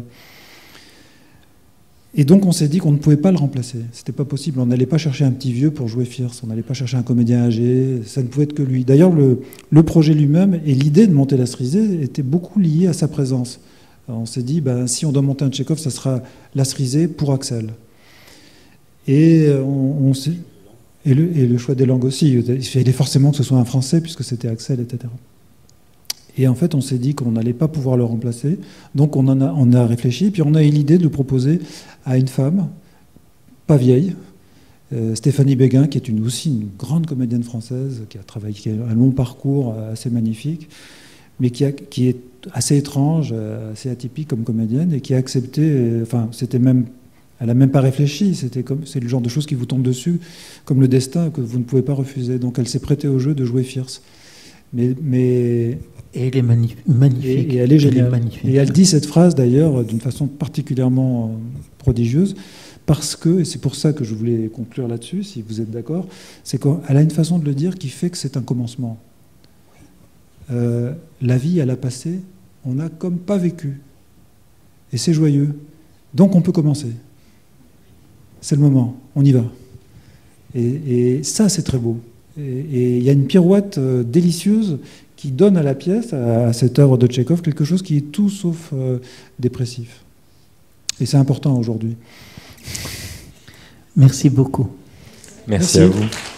Et donc on s'est dit qu'on ne pouvait pas le remplacer. C'était pas possible. On n'allait pas chercher un petit vieux pour jouer Fierce. On n'allait pas chercher un comédien âgé. Ça ne pouvait être que lui. D'ailleurs, le, le projet lui-même et l'idée de monter La Cerisée étaient beaucoup liés à sa présence. Alors on s'est dit, ben, si on doit monter un Tchekhov, ça sera La Cerisée pour Axel. Et on, on et, le, et le choix des langues aussi. Il fallait forcément que ce soit un Français puisque c'était Axel, et cetera. Et en fait, on s'est dit qu'on n'allait pas pouvoir le remplacer. Donc on, en a, on a réfléchi, puis on a eu l'idée de le proposer à une femme, pas vieille, euh, Stéphanie Béguin, qui est une, aussi une grande comédienne française, qui a travaillé, qui a un long parcours assez magnifique, mais qui, a, qui est assez étrange, assez atypique comme comédienne, et qui a accepté, euh, enfin, c'était même... Elle n'a même pas réfléchi, c'est le genre de choses qui vous tombe dessus, comme le destin, que vous ne pouvez pas refuser. Donc elle s'est prêtée au jeu de jouer Fierce. Mais... mais Et elle est magnifique. Et, et elle est géniale. Elle est magnifique. Et elle dit cette phrase d'ailleurs d'une façon particulièrement prodigieuse, parce que, et c'est pour ça que je voulais conclure là-dessus, si vous êtes d'accord, c'est qu'elle a une façon de le dire qui fait que c'est un commencement. Euh, la vie, elle a passé, on n'a comme pas vécu. Et c'est joyeux. Donc on peut commencer. C'est le moment, on y va. Et, et ça, c'est très beau. Et il y a une pirouette euh, délicieuse qui donne à la pièce, à, à cette œuvre de Tchekhov, quelque chose qui est tout sauf euh, dépressif. Et c'est important aujourd'hui. Merci beaucoup. Merci, Merci à vous.